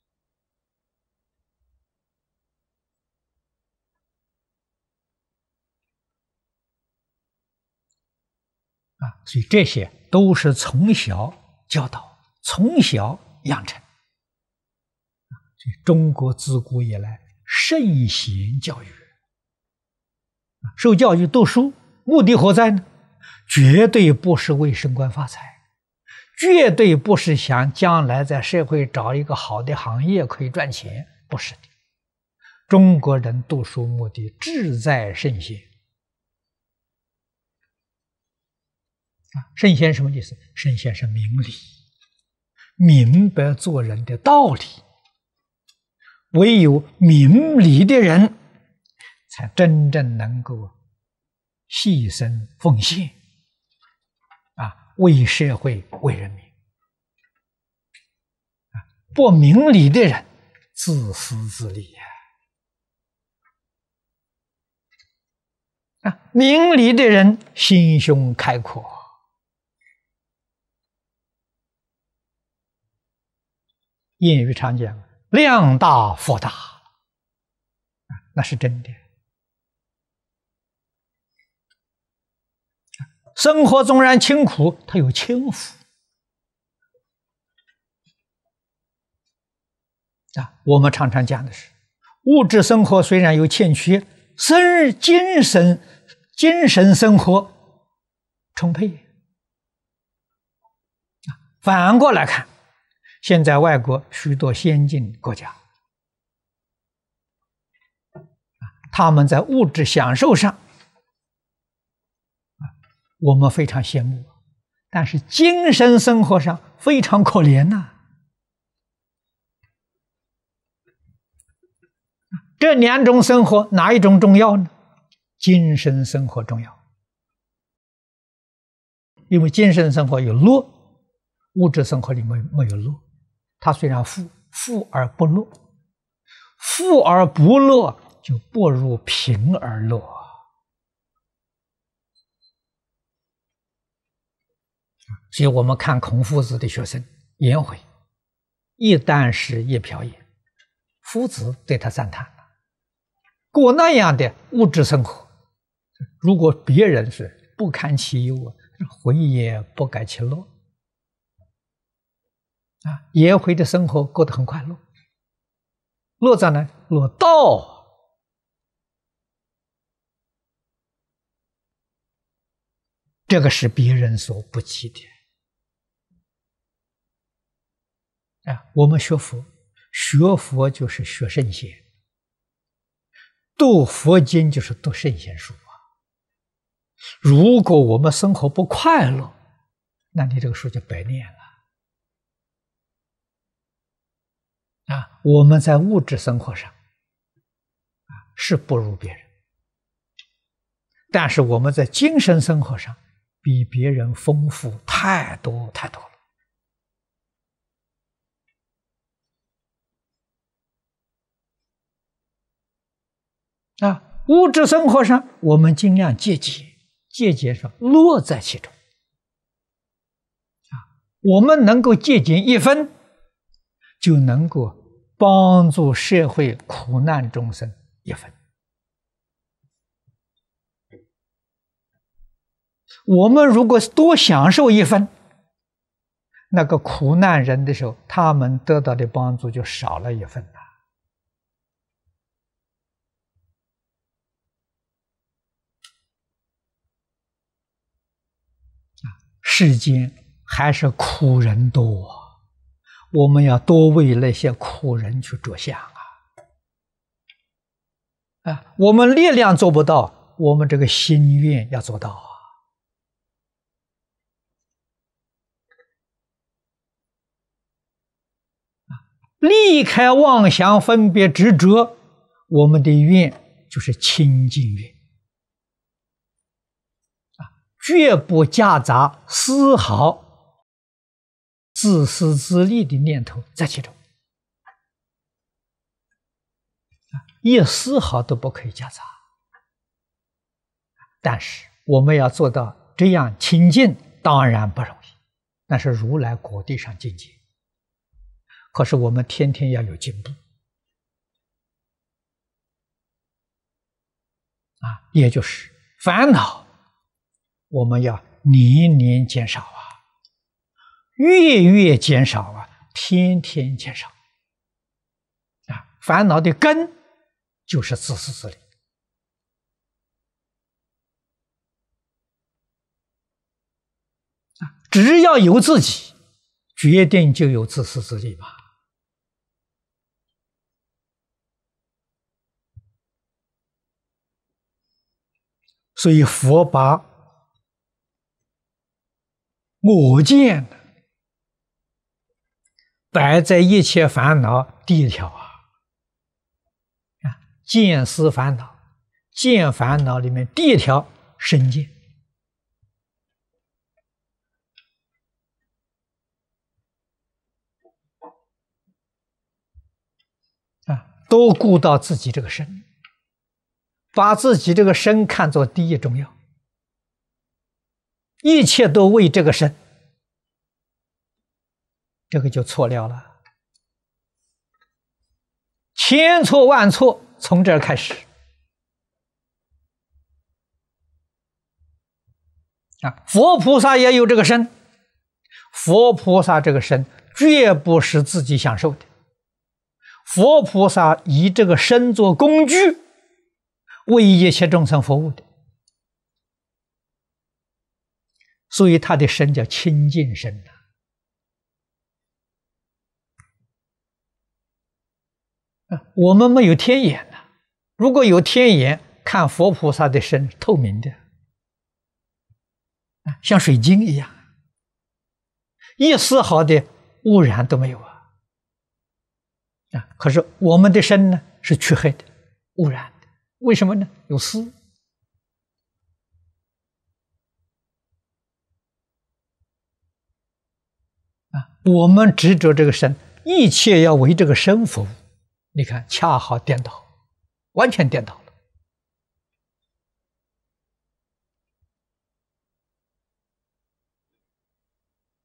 啊，所以这些都是从小教导，从小养成。所以中国自古以来圣贤教育，受教育读书目的何在呢？绝对不是为升官发财，绝对不是想将来在社会找一个好的行业可以赚钱，不是的。中国人读书目的志在圣贤。啊，圣贤什么意思？圣贤是明理，明白做人的道理。唯有明理的人，才真正能够牺牲奉献，啊，为社会为人民。啊，不明理的人，自私自利呀。啊，明理的人心胸开阔。谚语常讲，量大福大，那是真的。生活纵然清苦，它有轻福。啊，我们常常讲的是，物质生活虽然有欠缺，生精神精神生活充沛。啊，反过来看，现在外国许多先进国家，他们在物质享受上，我们非常羡慕，但是精神生活上非常可怜呐。这两种生活哪一种重要呢？精神生活重要，因为精神生活有乐，物质生活里面没有乐。他虽然富，富而不乐，富而不乐就不如贫而乐。 所以我们看孔夫子的学生颜回，一箪食一瓢饮，夫子对他赞叹了，过那样的物质生活，如果别人是不堪其忧啊，回也不改其乐啊。颜回的生活过得很快乐，乐在呢？乐道。这个是别人所不及的啊！我们学佛，学佛就是学圣贤，读佛经就是读圣贤书啊。如果我们生活不快乐，那你这个书就白念了啊！我们在物质生活上啊是不如别人，但是我们在精神生活上比别人丰富太多太多了啊！物质生活上我们尽量节俭，节俭上乐在其中啊！我们能够节俭一分，就能够帮助社会苦难众生一分。我们如果多享受一分，那个苦难人的时候，他们得到的帮助就少了一分了。世间还是苦人多，我们要多为那些苦人去着想啊！啊，我们力量做不到，我们这个心愿要做到啊！离开妄想分别执着，我们的愿就是清净愿啊，绝不夹杂丝毫自私自利的念头在其中啊，一丝毫都不可以夹杂。但是我们要做到这样清净，当然不容易，那是如来果地上境界。可是我们天天要有进步啊，也就是烦恼，我们要年年减少啊，月月减少啊，天天减少啊。烦恼的根就是自私自利啊，只要有自己，决定就有自私自利嘛。所以佛把我见摆在一切烦恼第一条啊，啊，见思烦恼，见烦恼里面第一条身见啊，都顾到自己这个身。把自己这个身看作第一重要，一切都为这个身，这个就错了了。千错万错从这儿开始啊！佛菩萨也有这个身，佛菩萨这个身绝不是自己享受的，佛菩萨以这个身做工具，为一切众生服务的，所以他的身叫清净身啊。我们没有天眼呐，如果有天眼，看佛菩萨的身透明的，像水晶一样，一丝毫的污染都没有啊。啊，可是我们的身呢是黢黑的、污染的，为什么呢？有丝。啊，我们执着这个身，一切要为这个身服务。你看，恰好颠倒，完全颠倒了。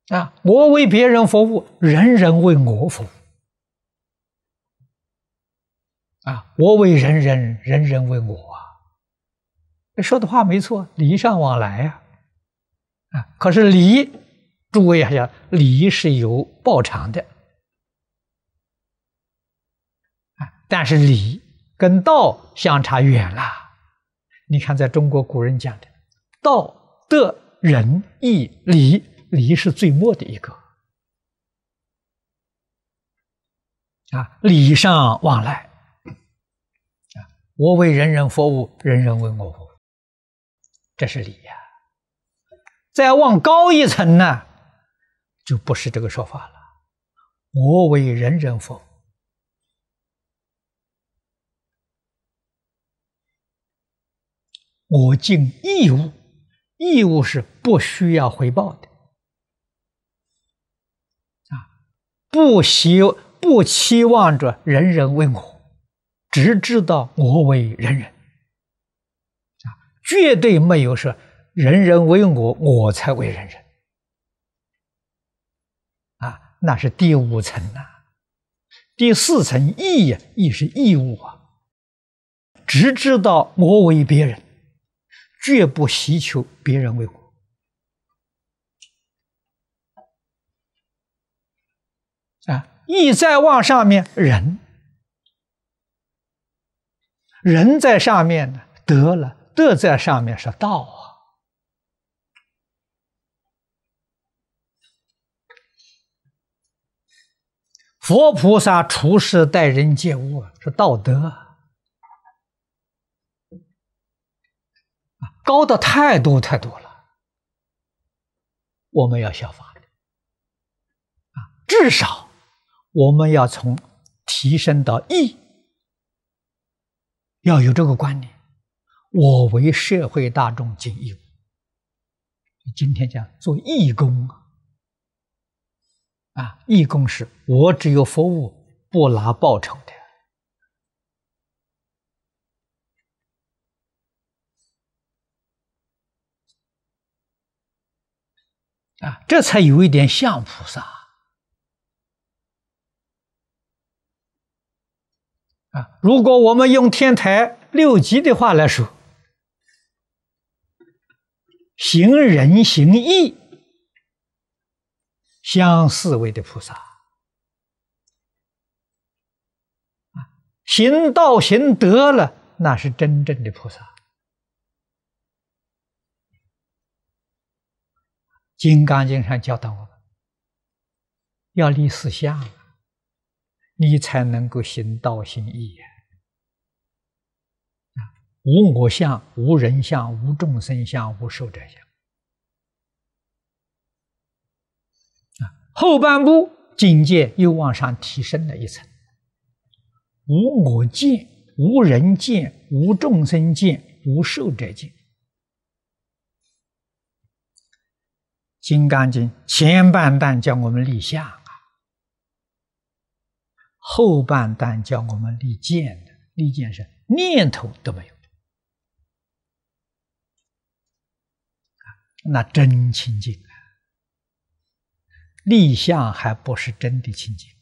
啊，我为别人服务，人人为我服务。啊，我为人人，人人为我啊。说的话没错，礼尚往来呀。啊，可是礼，诸位还要礼是有报偿的。啊，但是礼跟道相差远了。你看，在中国古人讲的，道、德、仁、义、礼，礼是最末的一个。啊，礼尚往来。啊，我为人人服务，人人为我服务，这是礼呀。再往高一层呢，就不是这个说法了。我为人人服务。我尽义务，义务是不需要回报的，啊，不希不期望着人人为我，只知道我为人人，啊，绝对没有说人人为我，我才为人人，啊，那是第五层呐，啊。第四层义呀，义是义务啊，只知道我为别人。绝不希求别人为我。啊，义再往上面，仁，仁在上面呢，德了，德在上面是道啊。佛菩萨处世待人接物是道德。高的太多太多了，我们要效法的啊！至少我们要从提升到义，要有这个观念：我为社会大众尽义务。今天讲做义工啊，义工是我只有服务，不拿报酬的。啊，这才有一点像菩萨啊！如果我们用天台六级的话来说，行仁行义，相四位的菩萨啊，行道行德了，那是真正的菩萨。《金刚经》上教导我们，要立四相，你才能够行道行义呀。无我相，无人相，无众生相，无寿者相。啊，后半部境界又往上提升了一层，无我见，无人见，无众生见，无寿者见。《金刚经》前半段叫我们立相啊，后半段叫我们立见的，立见是念头都没有，那真清净啊！立相还不是真的清净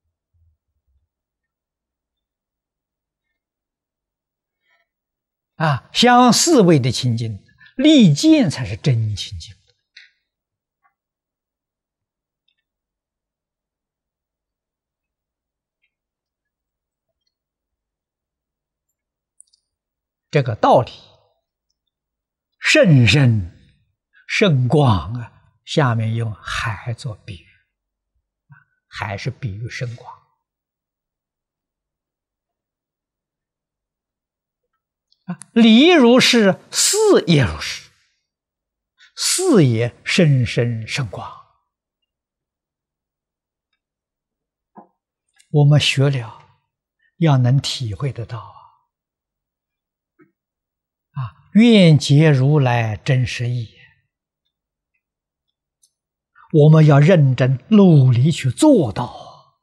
啊！相四位的清净，立见才是真清净。这个道理甚深甚广啊！下面用海做比喻，海是比喻深广啊。理如是，事也如是，事也深深深广。我们学了，要能体会得到。啊，愿解如来真实义，我们要认真努力去做到。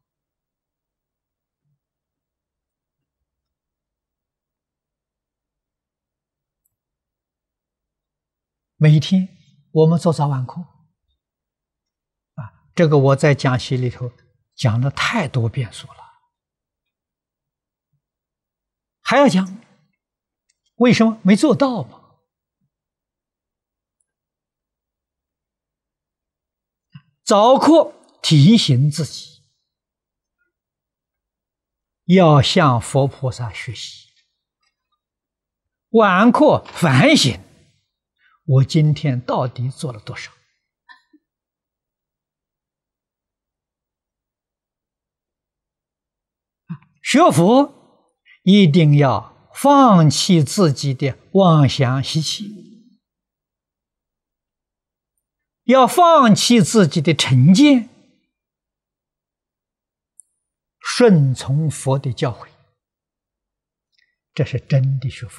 每天我们做早晚课， 这个我在讲习里头讲了太多遍数了，还要讲，为什么没做到嘛？早课提醒自己，要向佛菩萨学习；晚课反省，我今天到底做了多少？学佛一定要放弃自己的妄想习气，要放弃自己的成见，顺从佛的教诲，这是真的学佛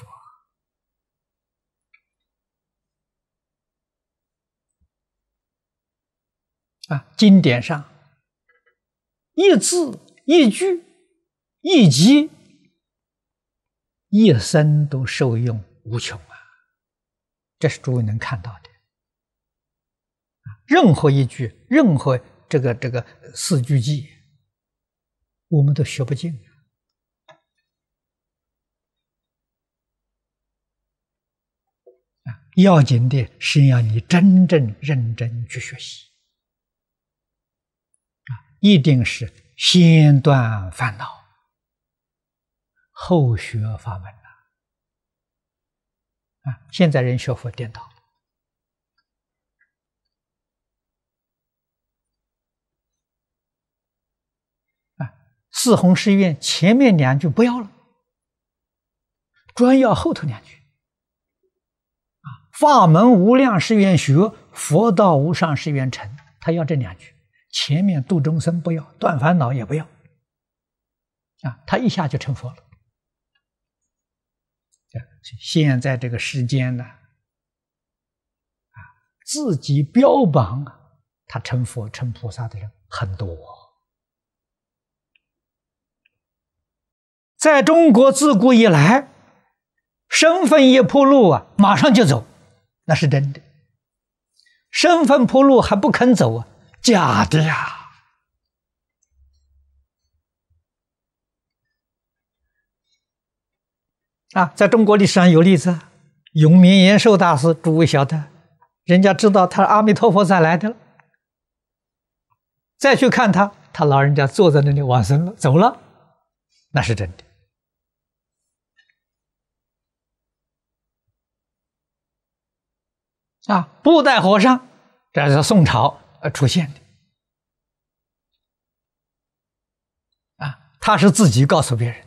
啊！经典上一字一句一集，一生都受用无穷啊！这是诸位能看到的。任何一句，任何这个这个四句偈，我们都学不尽啊！要紧的是要你真正认真去学习啊！一定是先断烦恼，后学法门呐！啊，现在人学佛颠倒了。啊，四弘誓愿前面两句不要了，专要后头两句。啊，法门无量誓愿学，佛道无上誓愿成。他要这两句，前面度众生不要，断烦恼也不要。啊，他一下就成佛了。现在这个世间呢，啊，自己标榜啊，他成佛成菩萨的人很多。在中国自古以来，身份一铺路啊，马上就走，那是真的。身份铺路还不肯走啊，假的呀。啊，在中国历史上有例子，永明延寿大师，诸位晓得，人家知道他阿弥陀佛才来的了，再去看他，他老人家坐在那里往生了，走了，那是真的。啊，布袋和尚，这是宋朝呃出现的。啊，他是自己告诉别人。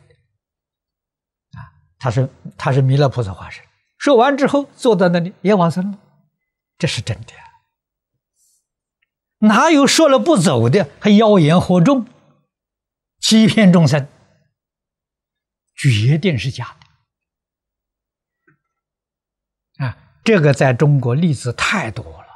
他是他是弥勒菩萨化身，说完之后坐在那里也往生了，这是真的。哪有说了不走的，还妖言惑众，欺骗众生？决定是假的啊！这个在中国例子太多了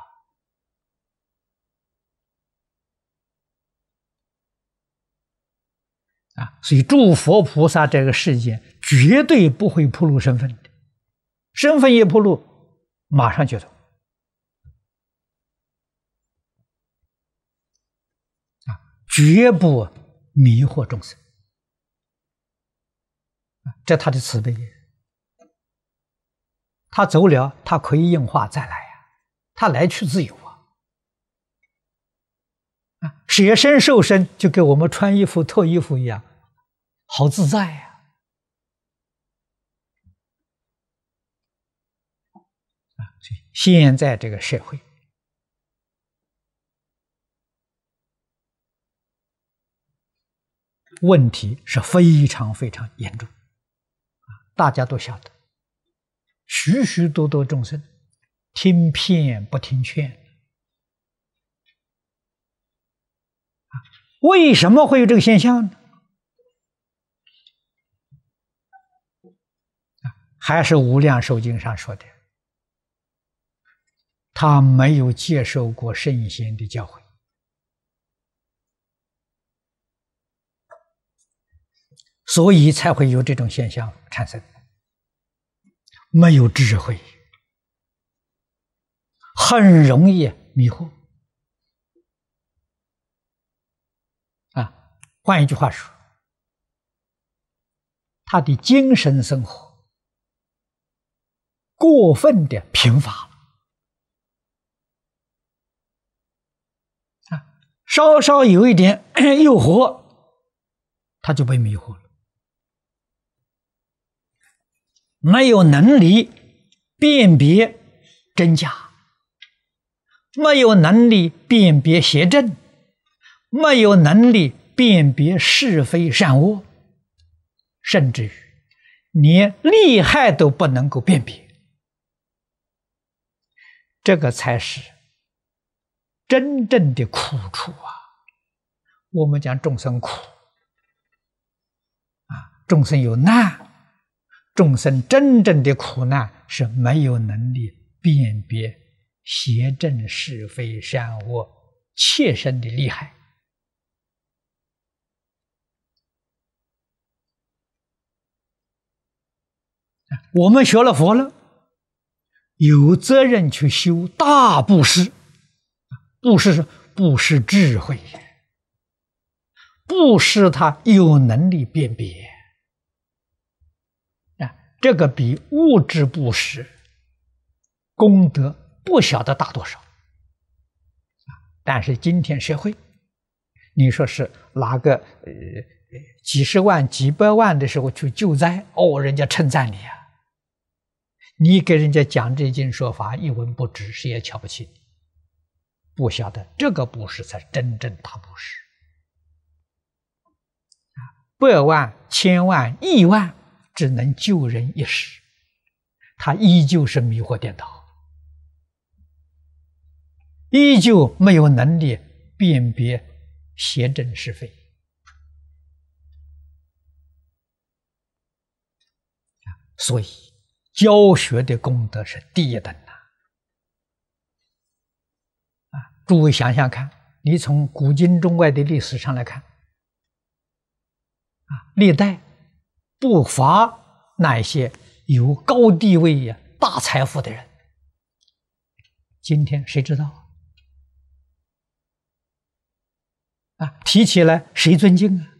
啊！所以诸佛菩萨这个世界绝对不会暴露身份的，身份一暴露，马上就走啊！绝不迷惑众生啊！这他的慈悲，他走了，他可以应化再来呀、啊，他来去自由啊！啊，舍身受身，就跟我们穿衣服脱衣服一样，好自在呀、啊！现在这个社会，问题是非常非常严重，大家都晓得，许许多多众生听骗不听劝，为什么会有这个现象呢？还是《无量寿经》上说的，他没有接受过圣贤的教诲，所以才会有这种现象产生。没有智慧，很容易迷惑换一句话说，他的精神生活过分的贫乏了啊，稍稍有一点诱惑，他就被迷惑了，没有能力辨别真假，没有能力辨别邪正，没有能力辨别是非善恶，甚至于连利害都不能够辨别，这个才是真正的苦处啊！我们讲众生苦啊，众生有难，众生真正的苦难是没有能力辨别邪正是非善恶切身的利害。我们学了佛了，有责任去修大布施。布施是布施智慧，布施他有能力辨别啊，这个比物质布施功德不晓得大多少啊。但是今天社会，你说是哪个呃几十万、几百万的时候去救灾，哦，人家称赞你啊。你给人家讲这经说法一文不值，谁也瞧不起你，不晓得这个布施才是真正大布施啊！百万、千万、亿万只能救人一时，他依旧是迷惑颠倒，依旧没有能力辨别邪正是非啊！所以教学的功德是第一等的啊！诸位想想看，你从古今中外的历史上来看啊，历代不乏那些有高地位呀、大财富的人，今天谁知道啊？提起来谁尊敬啊？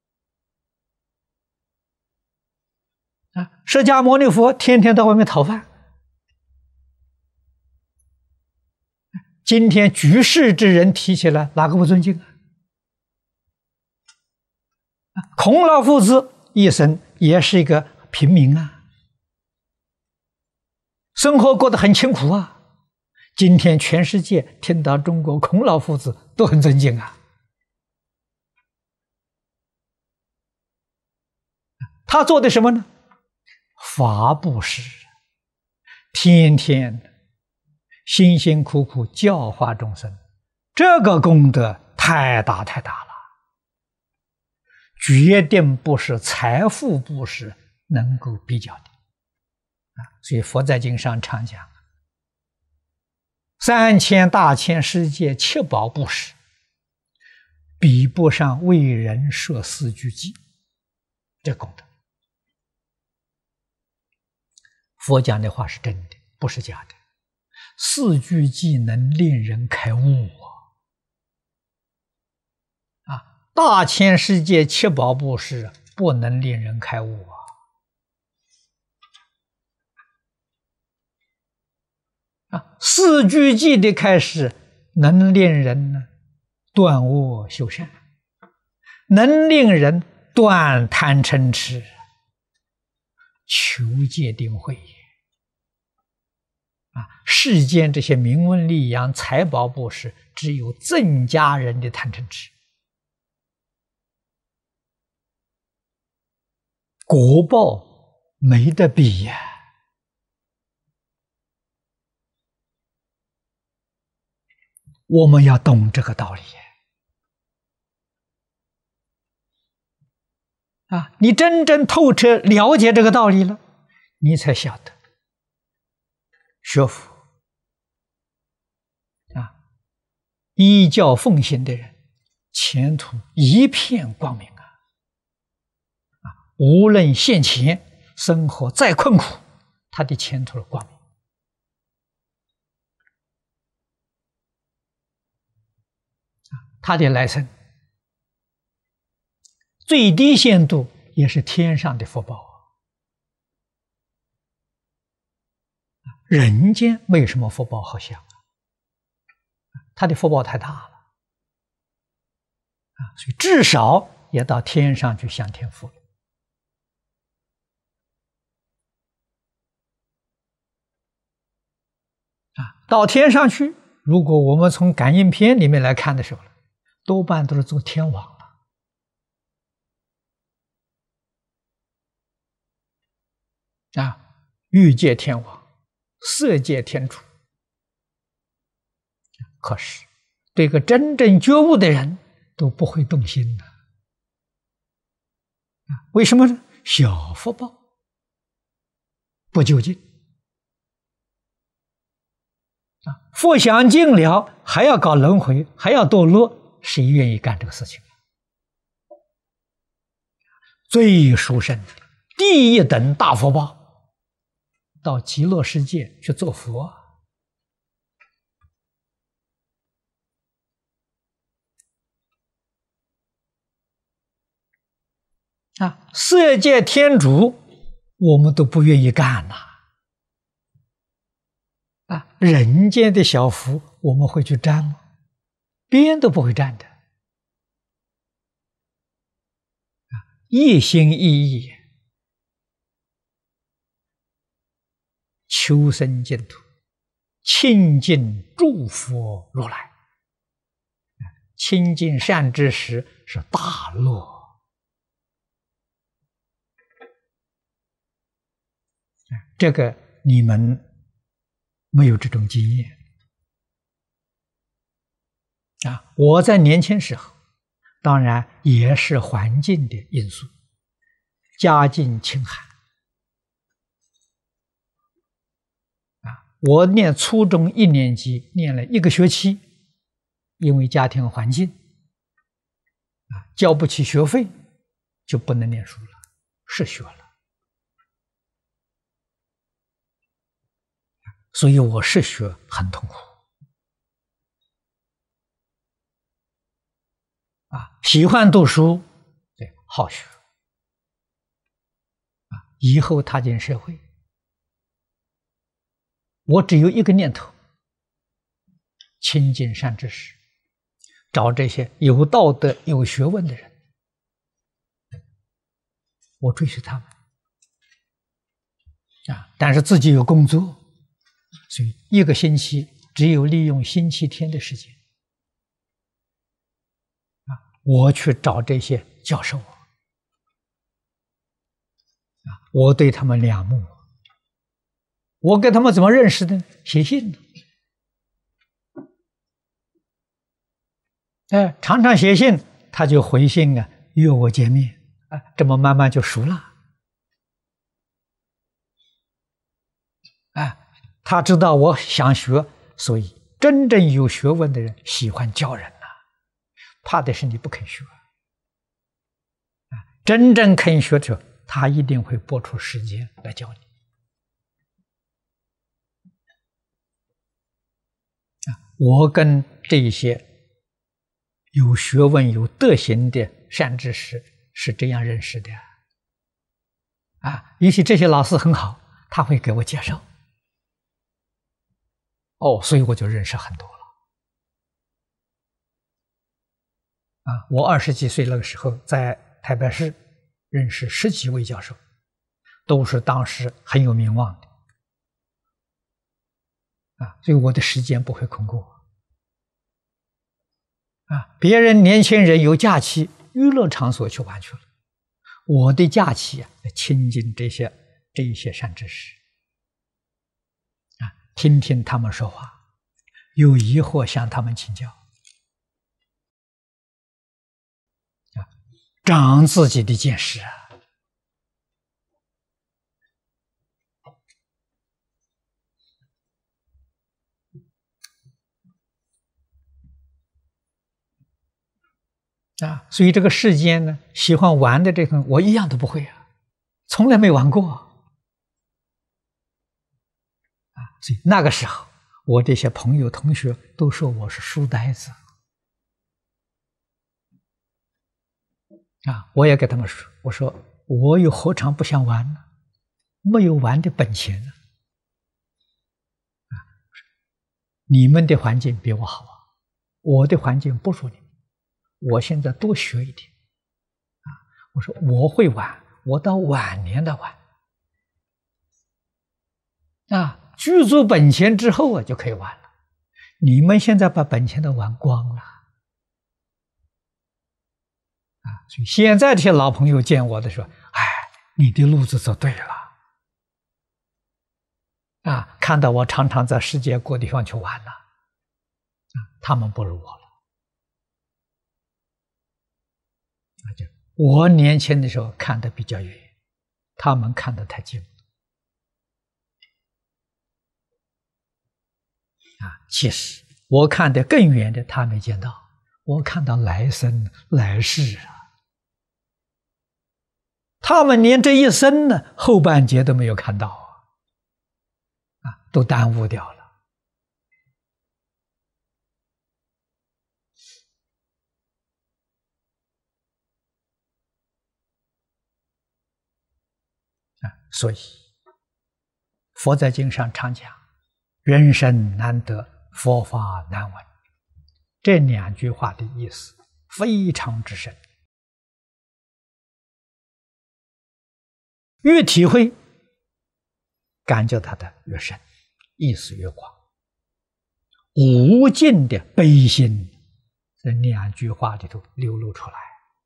啊，释迦牟尼佛天天到外面讨饭，今天举世之人提起来，哪个不尊敬啊？孔老夫子一生也是一个平民啊，生活过得很清苦啊。今天全世界听到中国孔老夫子都很尊敬啊。他做的什么呢？法布施，天天辛辛苦苦教化众生，这个功德太大太大了，决定不是财富布施能够比较的啊！所以佛在经上常讲，三千大千世界七宝布施，比不上为人设四句偈，这功德。佛讲的话是真的，不是假的。四句偈能令人开悟啊！啊，大千世界七宝布施不能令人开悟啊！啊，四句偈的开始能令人呢断恶修善，能令人断贪嗔痴，求戒定慧啊！世间这些名闻利养、财宝布施，只有增加人的贪嗔痴，果报没得比呀！我们要懂这个道理啊！你真正透彻了解这个道理了，你才晓得学佛啊，依教奉行的人前途一片光明啊！啊，无论现前生活再困苦，他的前途是光明。他的来生最低限度也是天上的福报。人间没有什么福报好享啊，他的福报太大了啊，所以至少也到天上去享天福了啊。到天上去，如果我们从感应篇里面来看的时候，多半都是做天王了啊，欲界天王、色界天主。可是对个真正觉悟的人都不会动心的啊，为什么呢？小福报不究竟啊，福享尽了还要搞轮回，还要堕落，谁愿意干这个事情？最殊胜的第一等大福报，到极乐世界去做佛啊！色界天主我们都不愿意干呐啊！人间的小福我们会去沾吗？边都不会沾的啊！一心一意求生净土，亲近诸佛如来，亲近善知识是大乐。这个你们没有这种经验啊！我在年轻时候，当然也是环境的因素，家境清寒啊！我念初中一年级，念了一个学期，因为家庭环境啊，交不起学费，就不能念书了，失学了。所以我失学很痛苦啊！喜欢读书，对，好学啊！以后踏进社会，我只有一个念头：亲近善知识，找这些有道德、有学问的人，我追随他们啊！但是自己有工作。所以一个星期只有利用星期天的时间啊，我去找这些教授啊，我对他们仰慕，我跟他们怎么认识的？写信呢，哎，常常写信，他就回信啊，约我见面啊，这么慢慢就熟了啊。他知道我想学，所以真正有学问的人喜欢教人呐、啊，怕的是你不肯学。啊，真正肯学者，他一定会拨出时间来教你。啊，我跟这些有学问、有德行的善知识是这样认识的。啊，尤其这些老师很好，他会给我介绍。哦，所以我就认识很多了。啊，我二十几岁那个时候在台北市认识十几位教授，都是当时很有名望的。啊，所以我的时间不会空过。啊，别人年轻人有假期，娱乐场所去玩去了，我的假期啊，亲近这些这一些善知识。听听他们说话，有疑惑向他们请教，啊，长自己的见识啊！啊，所以这个世间呢，喜欢玩的这个，我一样都不会啊，从来没玩过。所以那个时候，我这些朋友同学都说我是书呆子啊！我也给他们说，我说我又何尝不想玩呢？没有玩的本钱呢。啊，你们的环境比我好啊，我的环境不如你们，我现在多学一点。啊，我说我会玩，我到晚年的玩。啊，具足本钱之后啊，就可以玩了。你们现在把本钱都玩光了。啊，所以现在这些老朋友见我的时候，哎，你的路子走对了。啊，看到我常常在世界各地方去玩了，啊，他们不如我了。啊，就我年轻的时候看得比较远，他们看得太近了。啊，其实我看得更远的，他没见到，我看到来生来世啊。他们连这一生呢，后半截都没有看到啊，啊，都耽误掉了。啊，所以佛在经上常讲，人生难得，佛法难闻。这两句话的意思非常之深。越体会，感觉它的越深，意思越广。无尽的悲心，这两句话里头流露出来。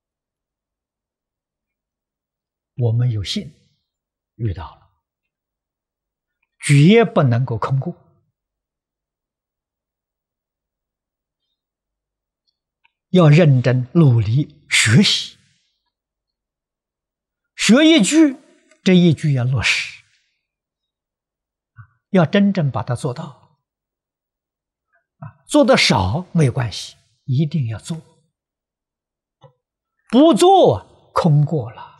我们有幸遇到了，绝不能够空过。要认真努力学习，学一句，这一句要落实，要真正把它做到。啊，做得少没有关系，一定要做。不做空过了，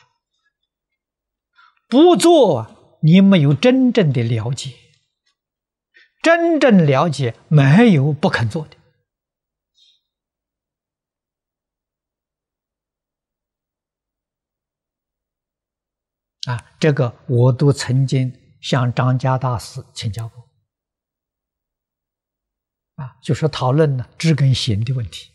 不做你没有真正的了解，真正了解没有不肯做的。啊，这个我都曾经向张家大师请教过。啊，就是讨论呢知跟行的问题。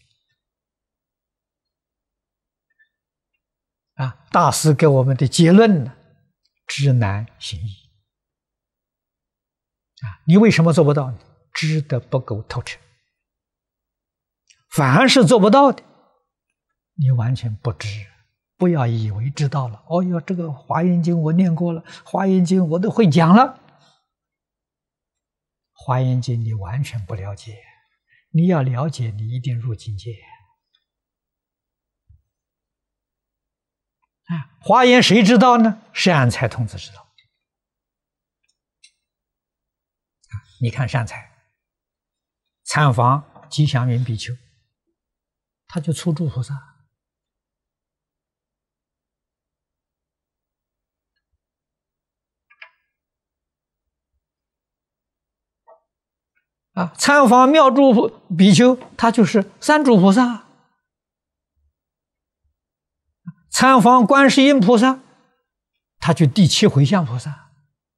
啊，大师给我们的结论呢，知难行易。啊，你为什么做不到呢？知得不够透彻。凡是做不到的，你完全不知。不要以为知道了，哦哟，这个《华严经》我念过了，《华严经》我都会讲了。《华严经》你完全不了解，你要了解，你一定入境界。啊，《华严》谁知道呢？善财童子知道。啊，你看善财参访吉祥云比丘，他就出诸菩萨。啊，参访妙珠比丘，他就是三主菩萨；参访观世音菩萨，他就第七回向菩萨；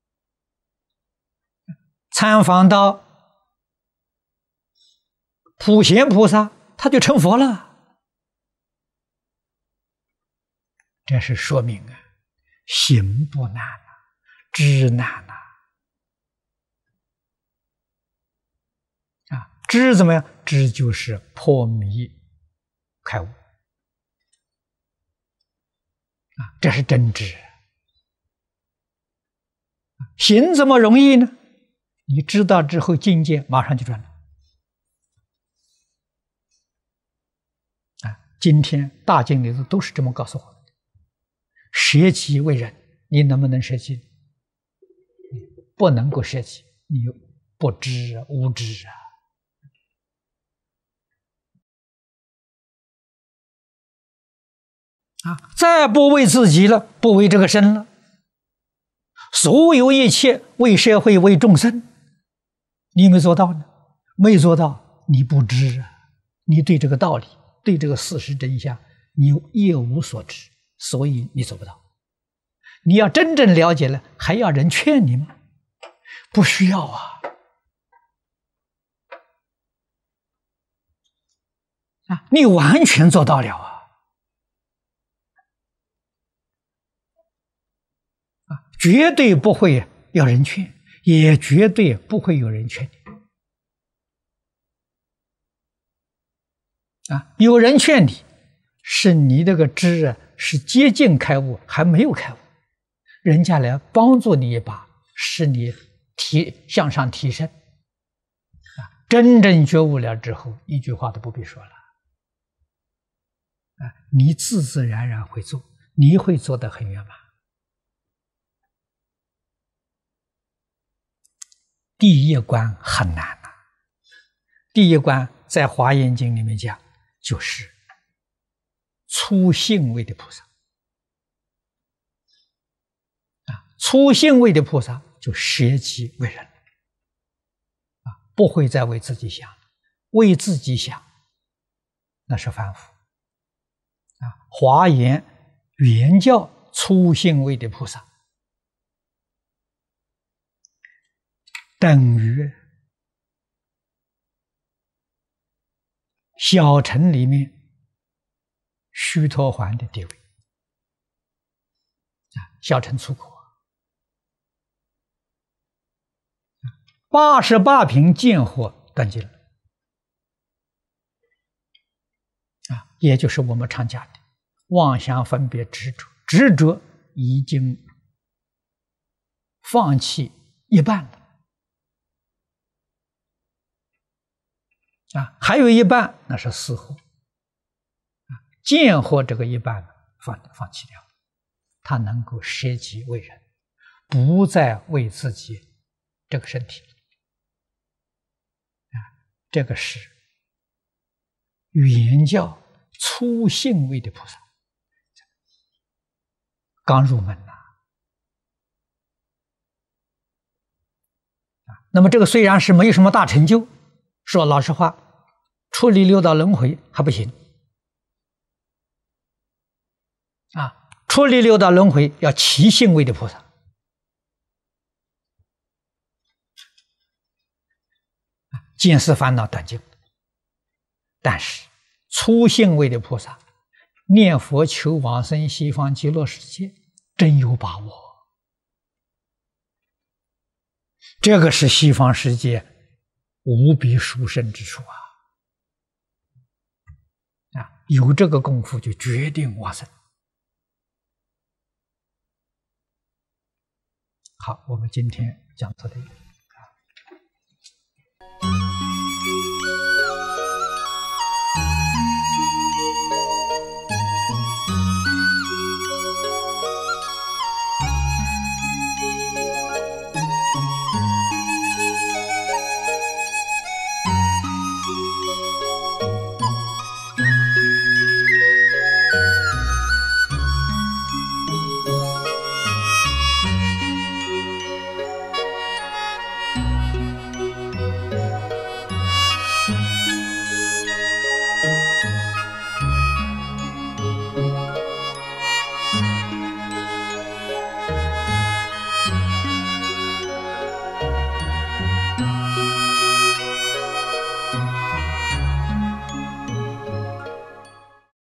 参访到普贤菩萨，他就成佛了。这是说明啊，行不难啊，知难啊。啊，知怎么样？知就是破迷开悟。啊，这是真知。行怎么容易呢？你知道之后，境界马上就转了。啊，今天大经里头都是这么告诉我们的：舍己为人，你能不能舍己？不能够舍己，你不知啊，无知啊。啊，再不为自己了，不为这个身了，所有一切为社会、为众生，你有没有做到呢？没做到，你不知啊，你对这个道理、对这个事实真相， 你一无所知，所以你做不到。你要真正了解了，还要人劝你吗？不需要啊！啊，你完全做到了啊！啊，绝对不会要人劝，也绝对不会有人劝你。啊，有人劝你，是你这个知啊，是接近开悟，还没有开悟，人家来帮助你一把，使你提向上提升。啊，真正觉悟了之后，一句话都不必说了。啊，你自自然然会做，你会做得很圆满。第一关很难呐、啊，第一关在《华严经》里面讲，就是初信位的菩萨。啊，初信位的菩萨就舍己为人，啊，不会再为自己想，为自己想，那是凡夫。啊，华严原教初信位的菩萨，等于小乘里面须陀洹的地位。啊，小乘出口，八十八品见惑断尽了。啊，也就是我们常讲的妄想分别执着，执着已经放弃一半了。啊，还有一半那是死惑。啊，见惑这个一半放放弃掉了，他能够舍己为人，不再为自己这个身体。啊，这个是原教初信位的菩萨，刚入门呐。啊，那么这个虽然是没有什么大成就，说老实话，出离六道轮回还不行。啊，出离六道轮回要七信位的菩萨。见思烦恼断尽，但是初信位的菩萨念佛求往生西方极乐世界，真有把握。这个是西方世界无比殊胜之处啊！啊，有这个功夫就决定往生。好，我们今天讲到这里。